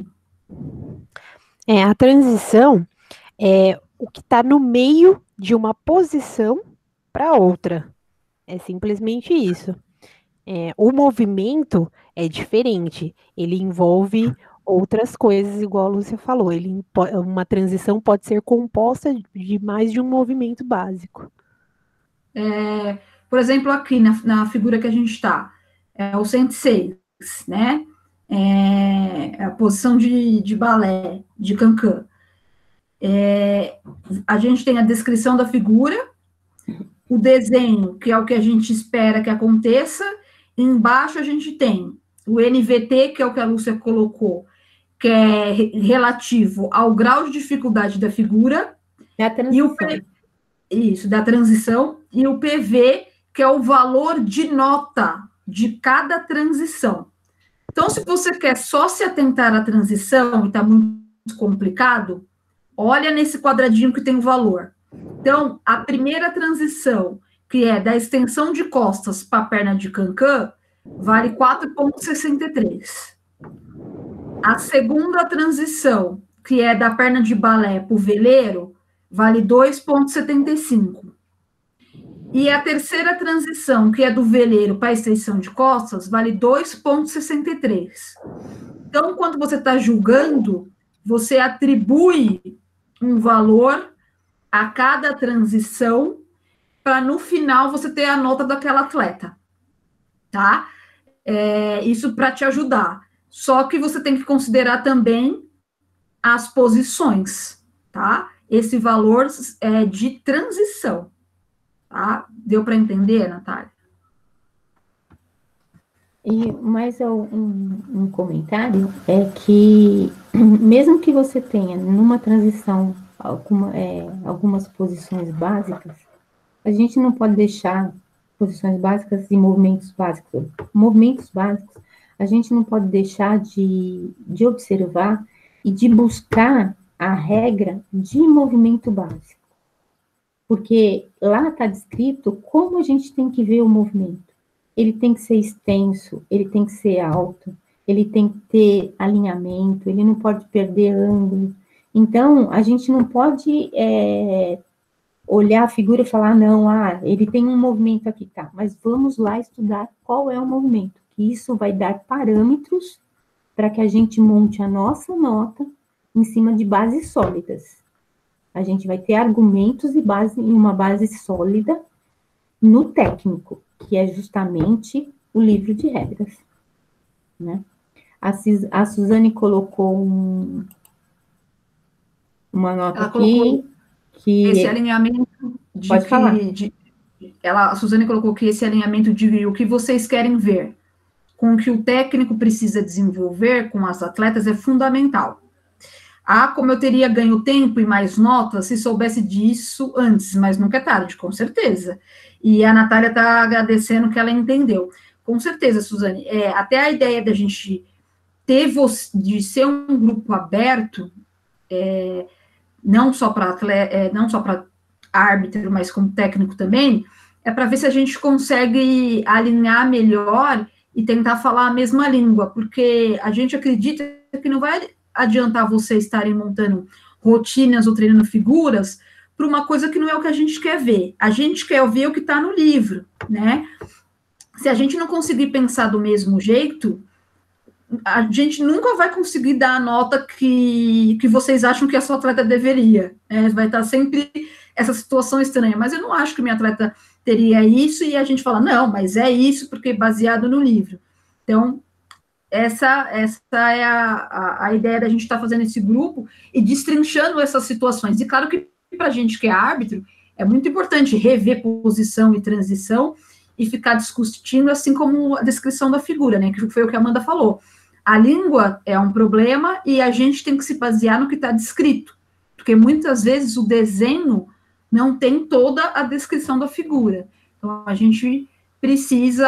É, a transição é o que está no meio de uma posição para outra. É simplesmente isso. É, o movimento é diferente. Ele envolve outras coisas, igual a Lúcia falou. Ele, uma transição pode ser composta de mais de um movimento básico. É, por exemplo, aqui na, na figura que a gente está, é o cento e seis, né? É, a posição de, de balé, de cancan. É, a gente tem a descrição da figura, o desenho, que é o que a gente espera que aconteça, e embaixo a gente tem o N V T, que é o que a Lúcia colocou, que é relativo ao grau de dificuldade da figura, Da transição. e o P, isso, da transição, e o P V, que é o valor de nota de cada transição. Então, se você quer só se atentar à transição e está muito complicado, olha nesse quadradinho que tem o valor. Então, a primeira transição, que é da extensão de costas para a perna de cancan, vale quatro vírgula sessenta e três. A segunda transição, que é da perna de balé para o veleiro, vale dois vírgula setenta e cinco. E a terceira transição, que é do veleiro para a extensão de costas, vale dois vírgula sessenta e três. Então, quando você está julgando, você atribui um valor a cada transição para, no final, você ter a nota daquela atleta, tá? É, isso para te ajudar. Só que você tem que considerar também as posições, tá? Esse valor é de transição, tá? Deu para entender, Natália? E mais um, um comentário é que, mesmo que você tenha numa transição alguma, é, algumas posições básicas, a gente não pode deixar posições básicas e movimentos básicos. Movimentos básicos, a gente não pode deixar de, de observar e de buscar a regra de movimento básico. Porque lá está descrito como a gente tem que ver o movimento. Ele tem que ser extenso, ele tem que ser alto, ele tem que ter alinhamento, ele não pode perder ângulo. Então, a gente não pode é, olhar a figura e falar, não, ah, ele tem um movimento aqui, tá, mas vamos lá estudar qual é o movimento, que isso vai dar parâmetros para que a gente monte a nossa nota em cima de bases sólidas. A gente vai ter argumentos e base, uma base sólida no técnico, que é justamente o livro de regras, né? A, Cis, a Suzane colocou um, uma nota ela aqui, que... Esse alinhamento de Pode que... falar. De, ela, a Suzane colocou que esse alinhamento de o que vocês querem ver com o que o técnico precisa desenvolver com as atletas é fundamental. Ah, como eu teria ganho tempo e mais notas se soubesse disso antes, mas nunca é tarde, com certeza. E a Natália está agradecendo que ela entendeu. Com certeza, Suzane. É, até a ideia da gente ter, de ser um grupo aberto, é, não só para atleta, é, não só para árbitro, mas como técnico também, é para ver se a gente consegue alinhar melhor e tentar falar a mesma língua, porque a gente acredita que não vai adiantar vocês estarem montando rotinas ou treinando figuras para uma coisa que não é o que a gente quer ver. A gente quer ver o que está no livro, né? Se a gente não conseguir pensar do mesmo jeito, a gente nunca vai conseguir dar a nota que, que vocês acham que a sua atleta deveria. Né? Vai estar sempre essa situação estranha. Mas eu não acho que minha atleta teria isso, e a gente fala, não, mas é isso, porque é baseado no livro. Então, essa, essa é a, a, a ideia da gente estar fazendo esse grupo e destrinchando essas situações. E claro que para a gente que é árbitro, é muito importante rever posição e transição e ficar discutindo, assim como a descrição da figura, né, que foi o que a Amanda falou. A língua é um problema e a gente tem que se basear no que está descrito, porque muitas vezes o desenho não tem toda a descrição da figura. Então, a gente precisa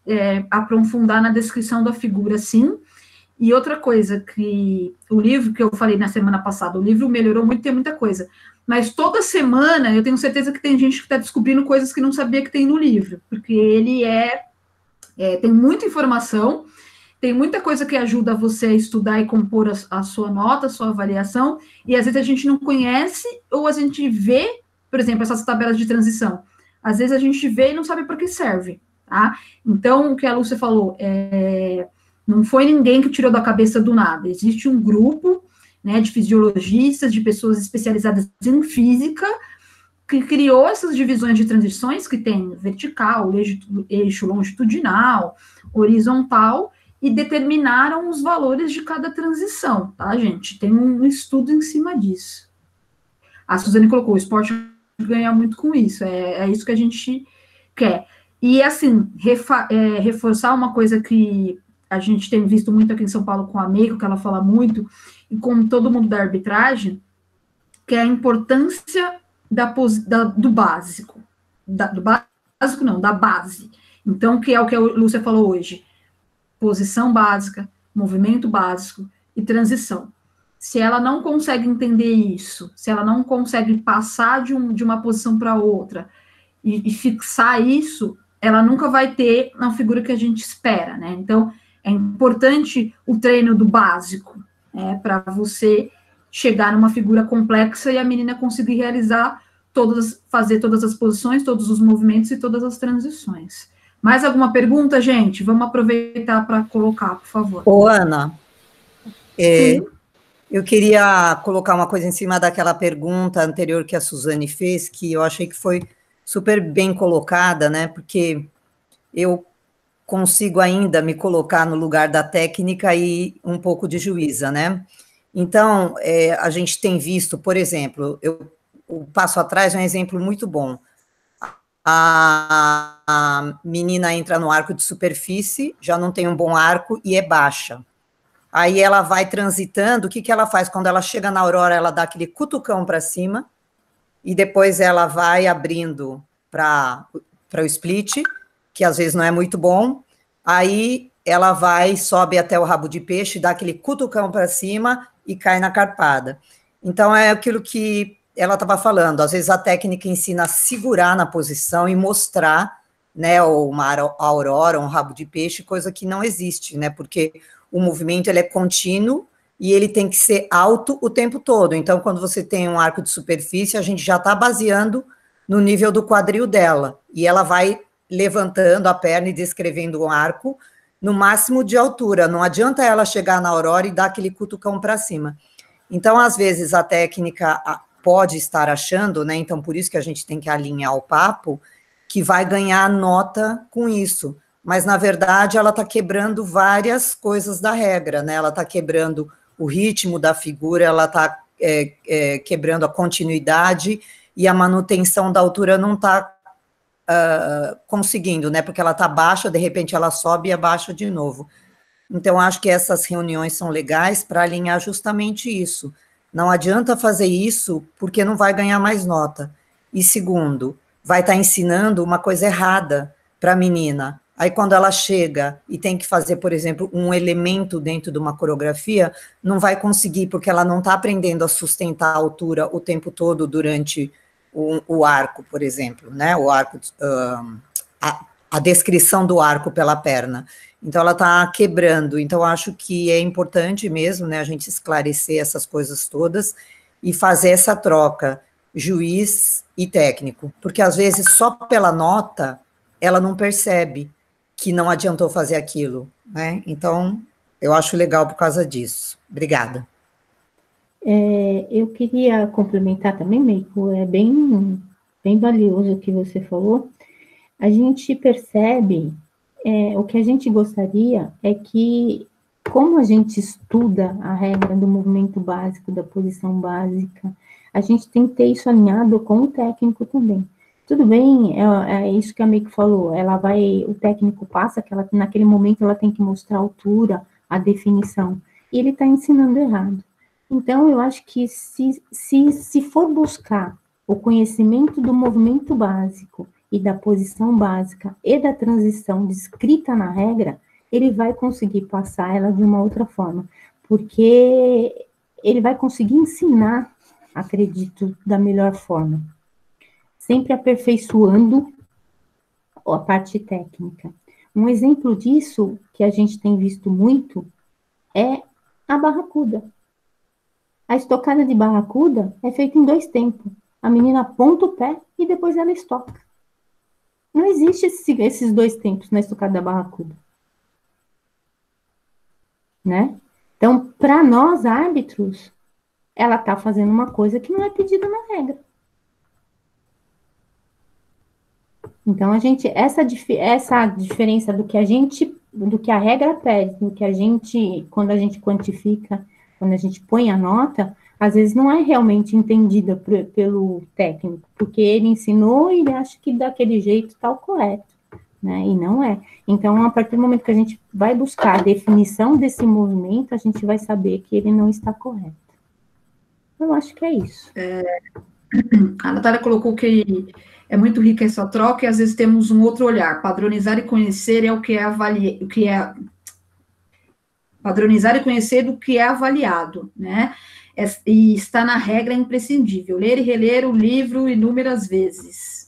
é, aprofundar na descrição da figura, sim. E outra coisa que o livro, que eu falei na semana passada, o livro melhorou muito, tem muita coisa. Mas toda semana eu tenho certeza que tem gente que está descobrindo coisas que não sabia que tem no livro, porque ele é, é tem muita informação, tem muita coisa que ajuda você a estudar e compor a, a sua nota, a sua avaliação, e às vezes a gente não conhece, ou a gente vê, por exemplo, essas tabelas de transição. Às vezes a gente vê e não sabe para que serve, tá? Então, o que a Lúcia falou, é, não foi ninguém que tirou da cabeça do nada, existe um grupo, né, de fisiologistas, de pessoas especializadas em física, que criou essas divisões de transições, que tem vertical, eixo, eixo longitudinal, horizontal, e determinaram os valores de cada transição, tá, gente? Tem um estudo em cima disso. A Suzane colocou, o esporte ganha muito com isso, é, é isso que a gente quer. E, assim, refa, é, reforçar uma coisa que a gente tem visto muito aqui em São Paulo com a Meiko, que ela fala muito, e com todo mundo da arbitragem, que é a importância da, da, do básico. Da, do básico, não, da base. Então, que é o que a Lúcia falou hoje. Posição básica, movimento básico e transição. Se ela não consegue entender isso, se ela não consegue passar de, um, de uma posição para outra e, e fixar isso, ela nunca vai ter uma figura que a gente espera, né? Então, é importante o treino do básico, né, para você chegar numa figura complexa e a menina conseguir realizar todas, fazer todas as posições, todos os movimentos e todas as transições. Mais alguma pergunta, gente? Vamos aproveitar para colocar, por favor. Ô, Ana, é, eu queria colocar uma coisa em cima daquela pergunta anterior que a Suzane fez, que eu achei que foi super bem colocada, né, porque eu consigo ainda me colocar no lugar da técnica e um pouco de juíza, né? Então, é, a gente tem visto, por exemplo, eu, o passo atrás é um exemplo muito bom. A, a menina entra no arco de superfície, já não tem um bom arco e é baixa. Aí ela vai transitando, o que, que ela faz? Quando ela chega na aurora, ela dá aquele cutucão para cima, e depois ela vai abrindo para o split, que às vezes não é muito bom, aí ela vai, sobe até o rabo de peixe, dá aquele cutucão para cima e cai na carpada. Então, é aquilo que ela estava falando, às vezes a técnica ensina a segurar na posição e mostrar, né, uma aurora, um rabo de peixe, coisa que não existe, né, porque o movimento ele é contínuo e ele tem que ser alto o tempo todo. Então, quando você tem um arco de superfície, a gente já está baseando no nível do quadril dela, e ela vai levantando a perna e descrevendo um arco no máximo de altura, não adianta ela chegar na aurora e dar aquele cutucão para cima. Então, às vezes, a técnica pode estar achando, né, então por isso que a gente tem que alinhar o papo, que vai ganhar nota com isso, mas, na verdade, ela está quebrando várias coisas da regra, né, ela está quebrando o ritmo da figura, ela está é, é, quebrando a continuidade, e a manutenção da altura não está Uh, conseguindo, né, porque ela está baixa, de repente ela sobe e abaixa de novo. Então, acho que essas reuniões são legais para alinhar justamente isso. Não adianta fazer isso porque não vai ganhar mais nota. E segundo, vai estar tá ensinando uma coisa errada para a menina. Aí, quando ela chega e tem que fazer, por exemplo, um elemento dentro de uma coreografia, não vai conseguir, porque ela não está aprendendo a sustentar a altura o tempo todo durante O, o arco, por exemplo, né, o arco, uh, a, a descrição do arco pela perna, então ela está quebrando, então acho que é importante mesmo, né, a gente esclarecer essas coisas todas e fazer essa troca, juiz e técnico, porque às vezes só pela nota, ela não percebe que não adiantou fazer aquilo, né, então eu acho legal por causa disso. Obrigada. É, eu queria complementar também, Meiko, é bem, bem valioso o que você falou. A gente percebe, é, o que a gente gostaria é que, como a gente estuda a regra do movimento básico, da posição básica, a gente tem que ter isso alinhado com o técnico também. Tudo bem, é, é isso que a Meiko falou, ela vai, o técnico passa, que ela, naquele momento ela tem que mostrar a altura, a definição, e ele está ensinando errado. Então, eu acho que se, se, se for buscar o conhecimento do movimento básico e da posição básica e da transição descrita na regra, ele vai conseguir passar ela de uma outra forma, porque ele vai conseguir ensinar, acredito, da melhor forma, sempre aperfeiçoando a parte técnica. Um exemplo disso, que a gente tem visto muito, é a barracuda. A estocada de barracuda é feita em dois tempos. A menina aponta o pé e depois ela estoca. Não existe esse, esses dois tempos na estocada da barracuda. Né? Então, para nós, árbitros, ela está fazendo uma coisa que não é pedida na regra. Então, a gente, essa, essa diferença do que a gente, do que a regra pede, do que a gente, quando a gente quantifica, quando a gente põe a nota, às vezes não é realmente entendida por, pelo técnico, porque ele ensinou e ele acha que daquele jeito está o correto, né? E não é. Então, a partir do momento que a gente vai buscar a definição desse movimento, a gente vai saber que ele não está correto. Eu acho que é isso. É, a Natália colocou que é muito rica essa troca e às vezes temos um outro olhar. Padronizar e conhecer é o que é avaliado, o que é padronizar e conhecer do que é avaliado, né? É, e está na regra imprescindível. Ler e reler o livro inúmeras vezes.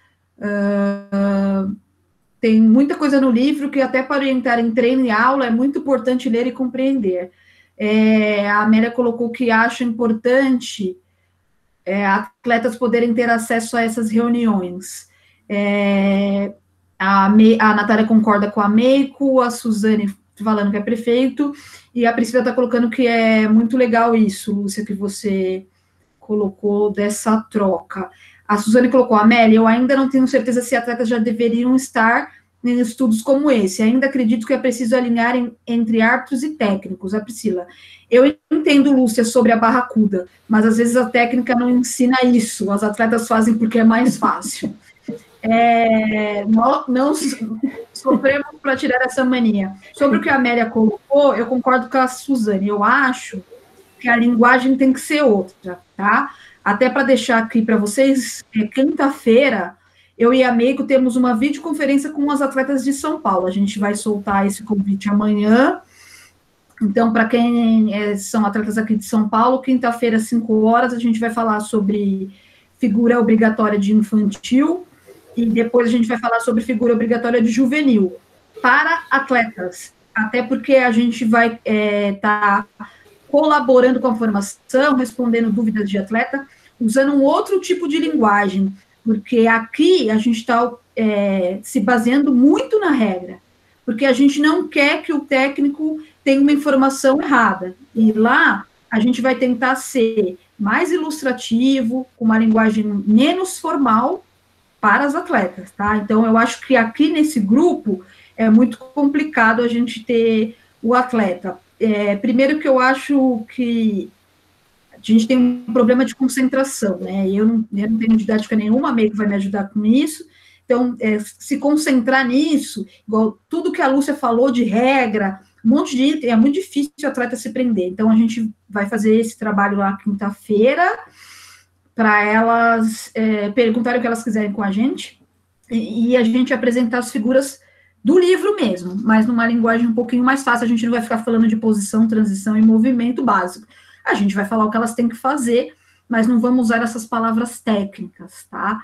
Uh, tem muita coisa no livro que até para orientar em treino e aula é muito importante ler e compreender. É, a Amélia colocou que acha importante é, atletas poderem ter acesso a essas reuniões. É, a, Me, a Natália concorda com a Meiko, a Suzane falando que é prefeito, e a Priscila está colocando que é muito legal isso, Lúcia, que você colocou dessa troca. A Suzane colocou, Amélia, eu ainda não tenho certeza se atletas já deveriam estar em estudos como esse, ainda acredito que é preciso alinhar em, entre árbitros e técnicos. A Priscila, eu entendo, Lúcia, sobre a barracuda, mas às vezes a técnica não ensina isso, os atletas fazem porque é mais fácil. É, não, não sofremos para tirar essa mania. Sobre o que a Amélia colocou, eu concordo com a Suzane, eu acho que a linguagem tem que ser outra, tá? Até para deixar aqui para vocês, é, quinta-feira, eu e a Meiko temos uma videoconferência com as atletas de São Paulo, a gente vai soltar esse convite amanhã, então, para quem é, são atletas aqui de São Paulo, quinta-feira, às cinco horas, a gente vai falar sobre figura obrigatória de infantil, e depois a gente vai falar sobre figura obrigatória de juvenil, para atletas, até porque a gente vai estar é, tá colaborando com a formação, respondendo dúvidas de atleta, usando um outro tipo de linguagem, porque aqui a gente está é, se baseando muito na regra, porque a gente não quer que o técnico tenha uma informação errada, e lá a gente vai tentar ser mais ilustrativo, com uma linguagem menos formal, para as atletas, tá? Então, eu acho que aqui nesse grupo é muito complicado a gente ter o atleta. É, primeiro que eu acho que a gente tem um problema de concentração, né? Eu não, eu não tenho didática nenhuma, a Meiko vai me ajudar com isso. Então, é, se concentrar nisso, igual tudo que a Lúcia falou de regra, um monte de item, é muito difícil o atleta se prender. Então, a gente vai fazer esse trabalho lá quinta-feira, para elas é, perguntarem o que elas quiserem com a gente, e, e a gente apresentar as figuras do livro mesmo, mas numa linguagem um pouquinho mais fácil, a gente não vai ficar falando de posição, transição e movimento básico. A gente vai falar o que elas têm que fazer, mas não vamos usar essas palavras técnicas, tá?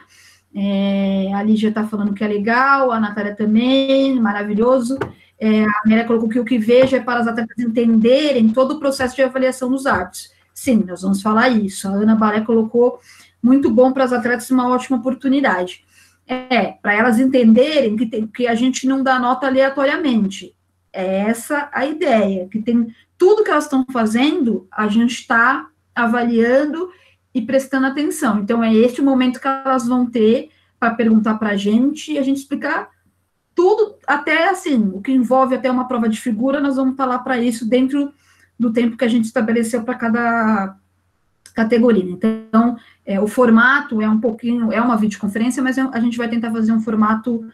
É, a Lígia está falando que é legal, a Natália também, maravilhoso. É, a Amélia colocou que o que vejo é para as atletas entenderem todo o processo de avaliação dos árbitros. Sim, nós vamos falar isso. A Ana Baré colocou muito bom para as atletas, uma ótima oportunidade. É, para elas entenderem que, tem, que a gente não dá nota aleatoriamente. É essa a ideia, que tem tudo que elas estão fazendo, a gente está avaliando e prestando atenção. Então, é este o momento que elas vão ter para perguntar para a gente e a gente explicar tudo, até assim, o que envolve até uma prova de figura, nós vamos estar lá para isso dentro do tempo que a gente estabeleceu para cada categoria. Então, é, o formato é um pouquinho, é uma videoconferência, mas a gente vai tentar fazer um formato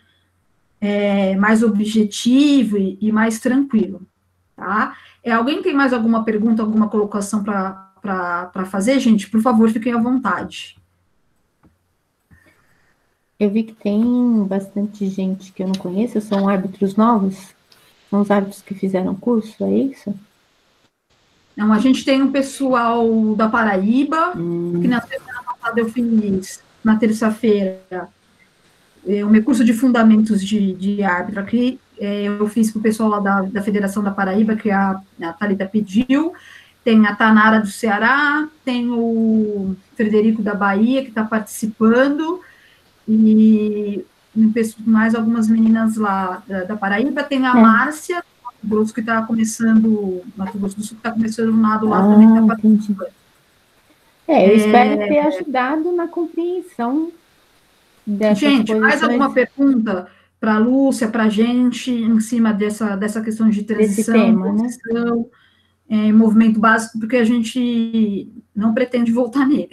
é, mais objetivo e, e mais tranquilo, tá? É, alguém tem mais alguma pergunta, alguma colocação para fazer, gente? Por favor, fiquem à vontade. Eu vi que tem bastante gente que eu não conheço, são árbitros novos? São os árbitros que fizeram curso, é isso? Não, a gente tem um pessoal da Paraíba, Hum. que na semana passada eu fiz, na terça-feira, o meu curso de fundamentos de, de árbitro aqui, eu fiz para o pessoal lá da, da Federação da Paraíba, que a, a Thalita pediu, tem a Tanara do Ceará, tem o Frederico da Bahia, que está participando, e mais algumas meninas lá da, da Paraíba, tem a é. Márcia, Mato Grosso, que está começando, Mato Grosso do Sul, que está começando um lado lá, ah, também está participando. É, eu é, espero ter ajudado na compreensão dessas gente, posições. Mais alguma pergunta para a Lúcia, para a gente, em cima dessa, dessa questão de transição, tema, transição, né? é, movimento básico, porque a gente não pretende voltar nele.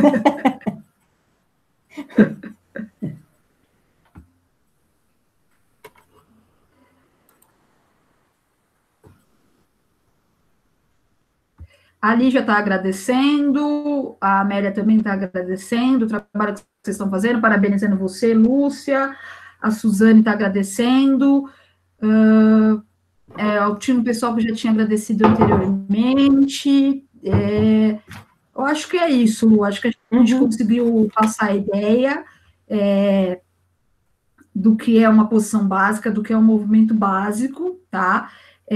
A Lígia está agradecendo, a Amélia também está agradecendo o trabalho que vocês estão fazendo, parabenizando você, Lúcia, a Suzane está agradecendo, uh, é, ao time pessoal que já tinha agradecido anteriormente, é, eu acho que é isso, Lu, acho que a gente uhum. conseguiu passar a ideia é, do que é uma posição básica, do que é um movimento básico, tá?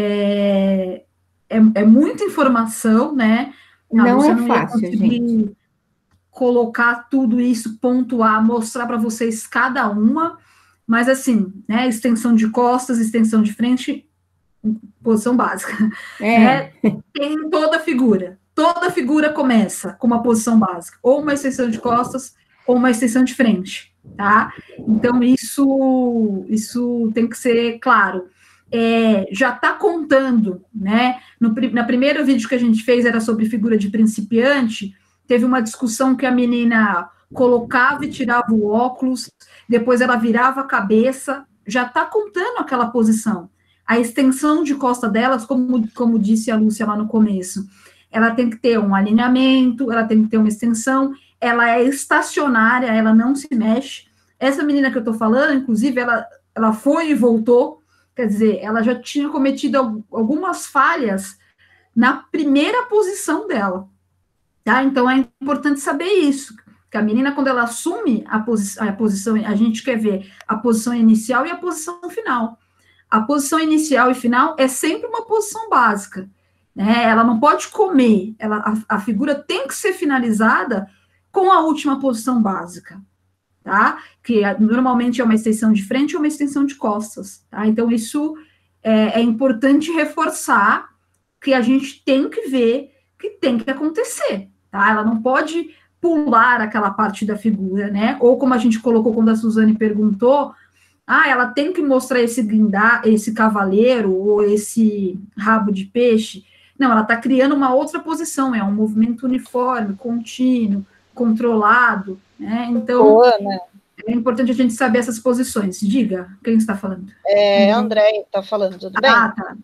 É, É, é muita informação, né? A não é não fácil, gente. Colocar tudo isso, pontuar, mostrar para vocês cada uma, mas assim, né? Extensão de costas, extensão de frente, posição básica. É. Né? Tem toda a figura. Toda figura começa com uma posição básica, ou uma extensão de costas, ou uma extensão de frente, tá? Então, isso, isso tem que ser claro. É, já está contando, né? No na primeiro vídeo que a gente fez era sobre figura de principiante, teve uma discussão que a menina colocava e tirava o óculos, depois ela virava a cabeça, já está contando aquela posição. A extensão de costa delas, como, como disse a Lúcia lá no começo, ela tem que ter um alinhamento, ela tem que ter uma extensão, ela é estacionária, ela não se mexe. Essa menina que eu estou falando, inclusive, ela, ela foi e voltou. Quer dizer, ela já tinha cometido algumas falhas na primeira posição dela, tá? Então, é importante saber isso, que a menina, quando ela assume a, posi a posição, a gente quer ver a posição inicial e a posição final. A posição inicial e final é sempre uma posição básica, né? Ela não pode comer, ela, a, a figura tem que ser finalizada com a última posição básica, tá? Que normalmente é uma extensão de frente ou uma extensão de costas, tá? Então, isso é, é importante reforçar que a gente tem que ver que tem que acontecer, tá? Ela não pode pular aquela parte da figura, né? Ou como a gente colocou quando a Suzane perguntou, ah, ela tem que mostrar esse guindar, esse cavaleiro ou esse rabo de peixe. Não, ela está criando uma outra posição, é um movimento uniforme, contínuo, controlado, né? Então, Boa, né? É importante a gente saber essas posições. Diga, quem está falando? É, André está falando, tudo bem? Ah, tá.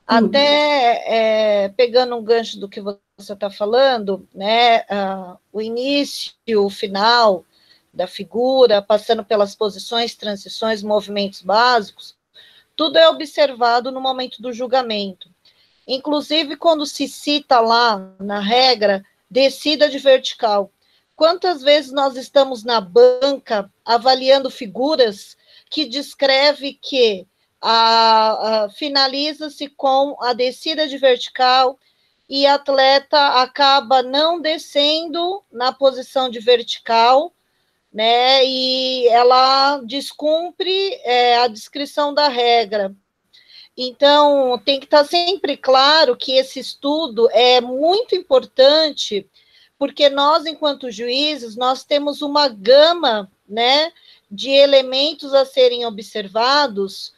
Até é, pegando um gancho do que você está falando, né? Uh, o início, o final da figura, passando pelas posições, transições, movimentos básicos, tudo é observado no momento do julgamento. Inclusive, quando se cita lá na regra, descida de vertical. Quantas vezes nós estamos na banca avaliando figuras que descreve que a, a, finaliza-se com a descida de vertical e a atleta acaba não descendo na posição de vertical, né? E ela descumpre é, a descrição da regra. Então, tem que estar sempre claro que esse estudo é muito importante, porque nós, enquanto juízes, nós temos uma gama, né, de elementos a serem observados,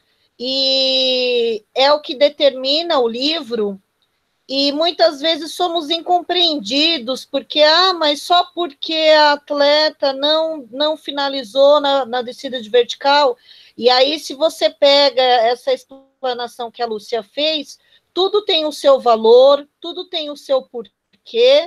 e é o que determina o livro, e muitas vezes somos incompreendidos, porque, ah, mas só porque a atleta não, não finalizou na, na descida de vertical, e aí se você pega essa explanação que a Lúcia fez, tudo tem o seu valor, tudo tem o seu porquê,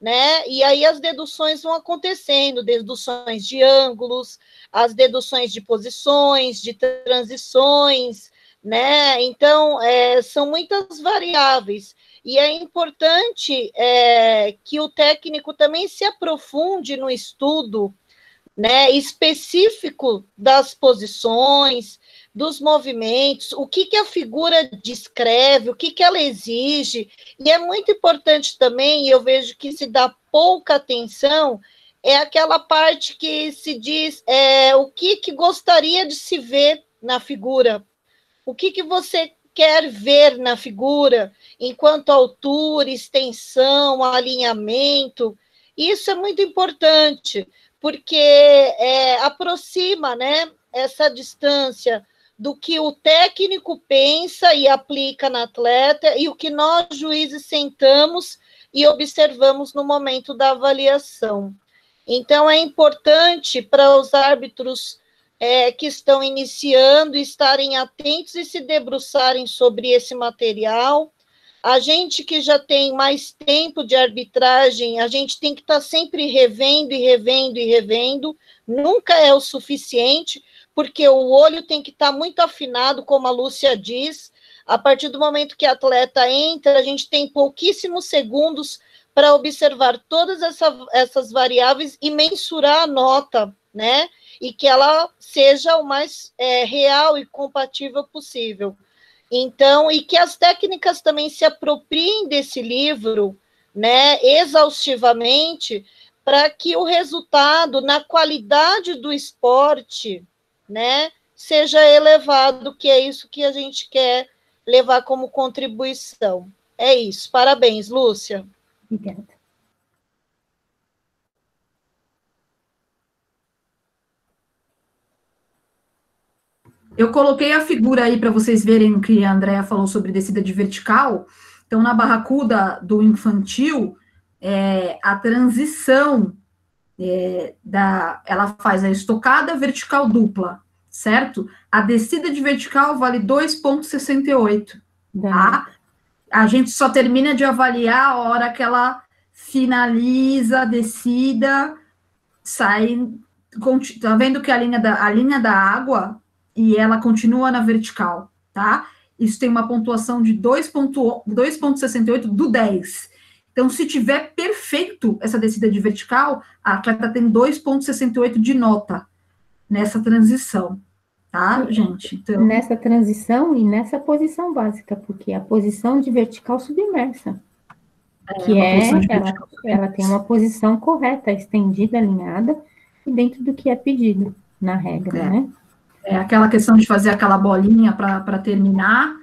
né? E aí as deduções vão acontecendo, deduções de ângulos, as deduções de posições, de transições, né? Então, é, são muitas variáveis. E é importante é, que o técnico também se aprofunde no estudo, né, específico das posições, dos movimentos, o que, que a figura descreve, o que, que ela exige. E é muito importante também, e eu vejo que se dá pouca atenção, é aquela parte que se diz é, o que, que gostaria de se ver na figura, o que, que você quer ver na figura, enquanto altura, extensão, alinhamento. Isso é muito importante, porque é, aproxima, né, essa distância do que o técnico pensa e aplica na atleta e o que nós, juízes, sentamos e observamos no momento da avaliação. Então, é importante para os árbitros é, que estão iniciando estarem atentos e se debruçarem sobre esse material. A gente que já tem mais tempo de arbitragem, a gente tem que estar sempre revendo e revendo e revendo, nunca é o suficiente, porque o olho tem que estar muito afinado, como a Lúcia diz. A partir do momento que a atleta entra, a gente tem pouquíssimos segundos para observar todas essa, essas variáveis e mensurar a nota, né? E que ela seja o mais é, real e compatível possível. Então, e que as técnicas também se apropriem desse livro, né, exaustivamente, para que o resultado na qualidade do esporte, né, seja elevado, que é isso que a gente quer levar como contribuição. É isso. Parabéns, Lúcia. Obrigada. Eu coloquei a figura aí para vocês verem o que a Andrea falou sobre descida de vertical. Então, na barracuda do infantil, é, a transição, é, da, ela faz a estocada vertical dupla, certo? A descida de vertical vale dois ponto sessenta e oito, tá? A gente só termina de avaliar a hora que ela finaliza a descida, sai... Tá vendo que a linha da, a linha da água... e ela continua na vertical, tá? Isso tem uma pontuação de dois ponto sessenta e oito do dez. Então, se tiver perfeito essa descida de vertical, a atleta tem dois ponto sessenta e oito de nota nessa transição, tá, gente? Então, nessa transição e nessa posição básica, porque a posição de vertical submersa, é que é, ela, vertical ela tem uma posição correta, estendida, alinhada, e dentro do que é pedido na regra, é. né? É, aquela questão de fazer aquela bolinha para terminar,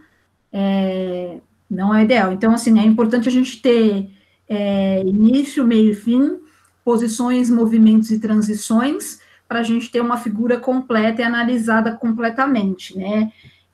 é, não é ideal. Então, assim, é importante a gente ter é, início, meio e fim, posições, movimentos e transições, para a gente ter uma figura completa e analisada completamente, né?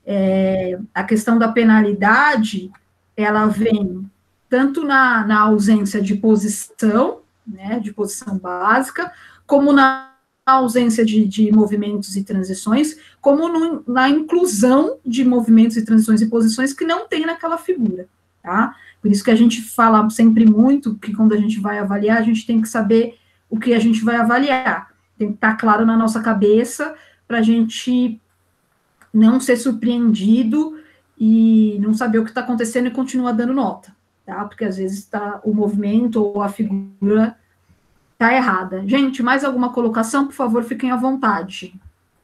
É, a questão da penalidade, ela vem tanto na, na ausência de posição, né, de posição básica, como na a ausência de, de movimentos e transições, como no, na inclusão de movimentos e transições e posições que não tem naquela figura, tá? Por isso que a gente fala sempre muito que quando a gente vai avaliar, a gente tem que saber o que a gente vai avaliar, tem que estar claro na nossa cabeça para a gente não ser surpreendido e não saber o que está acontecendo e continuar dando nota, tá? Porque às vezes tá, o movimento ou a figura tá errada. Gente, mais alguma colocação? Por favor, fiquem à vontade.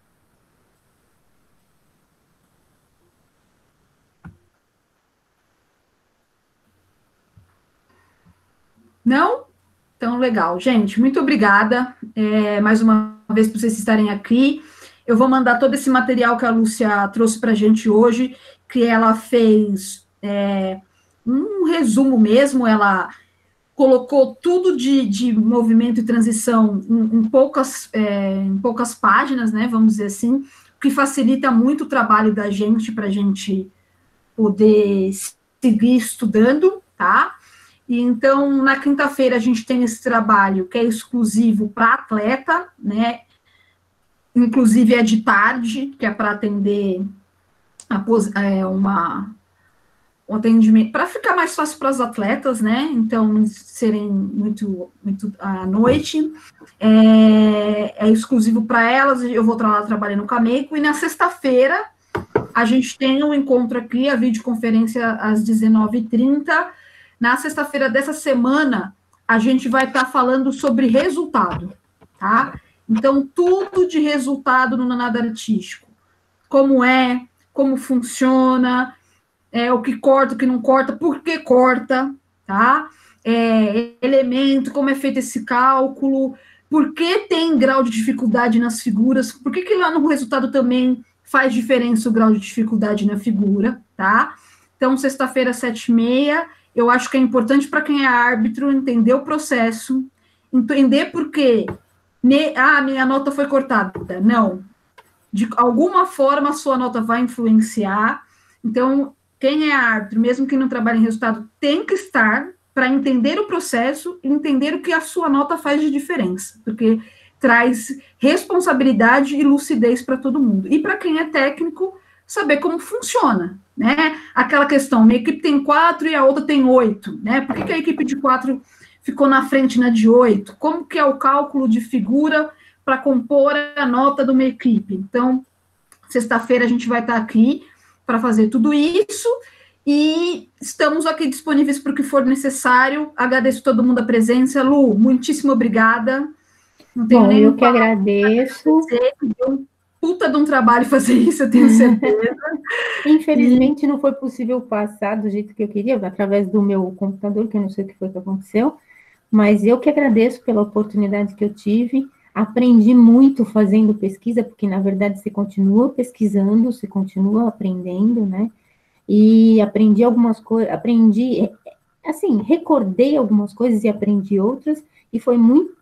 Não? Então, legal. Gente, muito obrigada. É, mais uma vez por vocês estarem aqui. Eu vou mandar todo esse material que a Lúcia trouxe para a gente hoje, que ela fez é, um resumo mesmo, ela colocou tudo de, de movimento e transição em, em, poucas, é, em poucas páginas, né, vamos dizer assim, o que facilita muito o trabalho da gente, para a gente poder seguir estudando, tá? E então, na quinta-feira, a gente tem esse trabalho que é exclusivo para atleta, né, inclusive é de tarde, que é para atender a, é, uma... o atendimento, para ficar mais fácil para as atletas, né? Então, serem muito, muito à noite, é, é exclusivo para elas, eu vou estar lá trabalhando com a Meiko, e na sexta-feira a gente tem um encontro aqui, a videoconferência às dezenove e trinta. Na sexta-feira dessa semana, a gente vai estar falando sobre resultado, tá? Então, tudo de resultado no nado artístico. Como é, como funciona, é, o que corta, o que não corta, por que corta, tá? É, elemento, como é feito esse cálculo, por que tem grau de dificuldade nas figuras, por que que lá no resultado também faz diferença o grau de dificuldade na figura, tá? Então, sexta-feira, sete e meia, eu acho que é importante para quem é árbitro entender o processo, entender por quê. Ne, ah, minha nota foi cortada. Não. De alguma forma, a sua nota vai influenciar. Então, quem é árbitro, mesmo que não trabalhe em resultado, tem que estar para entender o processo e entender o que a sua nota faz de diferença, porque traz responsabilidade e lucidez para todo mundo. E para quem é técnico, saber como funciona, né? Aquela questão, minha equipe tem quatro e a outra tem oito, né? Por que, que a equipe de quatro ficou na frente na de oito? Como que é o cálculo de figura para compor a nota de uma equipe? Então, sexta-feira a gente vai estar aqui para fazer tudo isso e estamos aqui disponíveis para o que for necessário. Agradeço todo mundo a presença. Lu, muitíssimo obrigada. Não tenho Bom, nem eu que agradeço. Deu um puta de um trabalho fazer isso, eu tenho certeza. Infelizmente, e... não foi possível passar do jeito que eu queria, através do meu computador, que eu não sei o que foi que aconteceu, mas eu que agradeço pela oportunidade que eu tive. Aprendi muito fazendo pesquisa, porque, na verdade, você continua pesquisando, você continua aprendendo, né? E aprendi algumas coisas, aprendi, assim, recordei algumas coisas e aprendi outras, e foi muito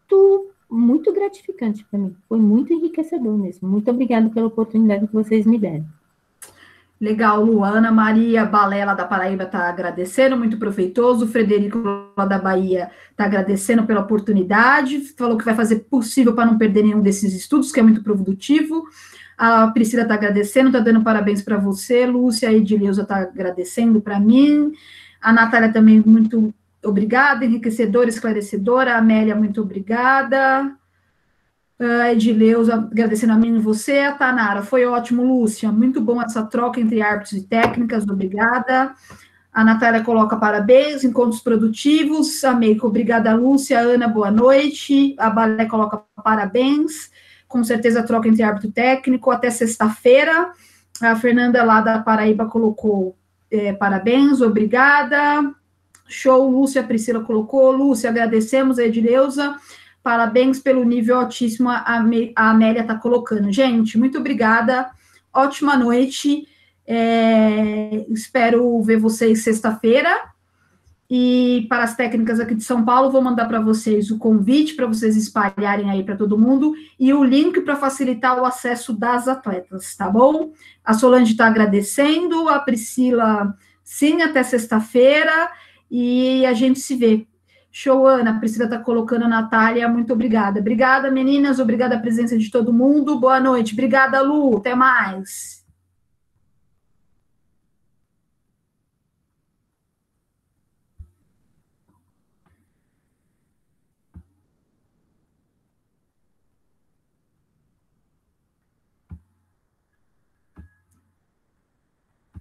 muito gratificante para mim, foi muito enriquecedor mesmo. Muito obrigada pela oportunidade que vocês me deram. Legal, Luana. Maria Balela da Paraíba está agradecendo, muito proveitoso. O Frederico lá da Bahia está agradecendo pela oportunidade, falou que vai fazer possível para não perder nenhum desses estudos, que é muito produtivo. A Priscila está agradecendo, está dando parabéns para você. Lúcia Edileuza está agradecendo para mim. A Natália também muito obrigada, enriquecedora, esclarecedora. A Amélia, muito obrigada. A Edileuza, agradecendo a mim e você. A Tanara, foi ótimo, Lúcia. Muito bom essa troca entre árbitros e técnicas, obrigada. A Natália coloca parabéns, encontros produtivos. A Meiko, obrigada, Lúcia. A Ana, boa noite. A Balé coloca parabéns. Com certeza, troca entre árbitro e técnico. Até sexta-feira. A Fernanda, lá da Paraíba, colocou é, parabéns, obrigada. Show, Lúcia, a Priscila colocou. Lúcia, agradecemos, a Edileuza, parabéns pelo nível altíssimo, a Amélia está colocando. Gente, muito obrigada, ótima noite, é, espero ver vocês sexta-feira, e para as técnicas aqui de São Paulo, vou mandar para vocês o convite, para vocês espalharem aí para todo mundo, e o link para facilitar o acesso das atletas, tá bom? A Solange está agradecendo, a Priscila, sim, até sexta-feira, e a gente se vê. Show, Ana. A Priscila está colocando a Natália. Muito obrigada. Obrigada, meninas. Obrigada a presença de todo mundo. Boa noite. Obrigada, Lu. Até mais.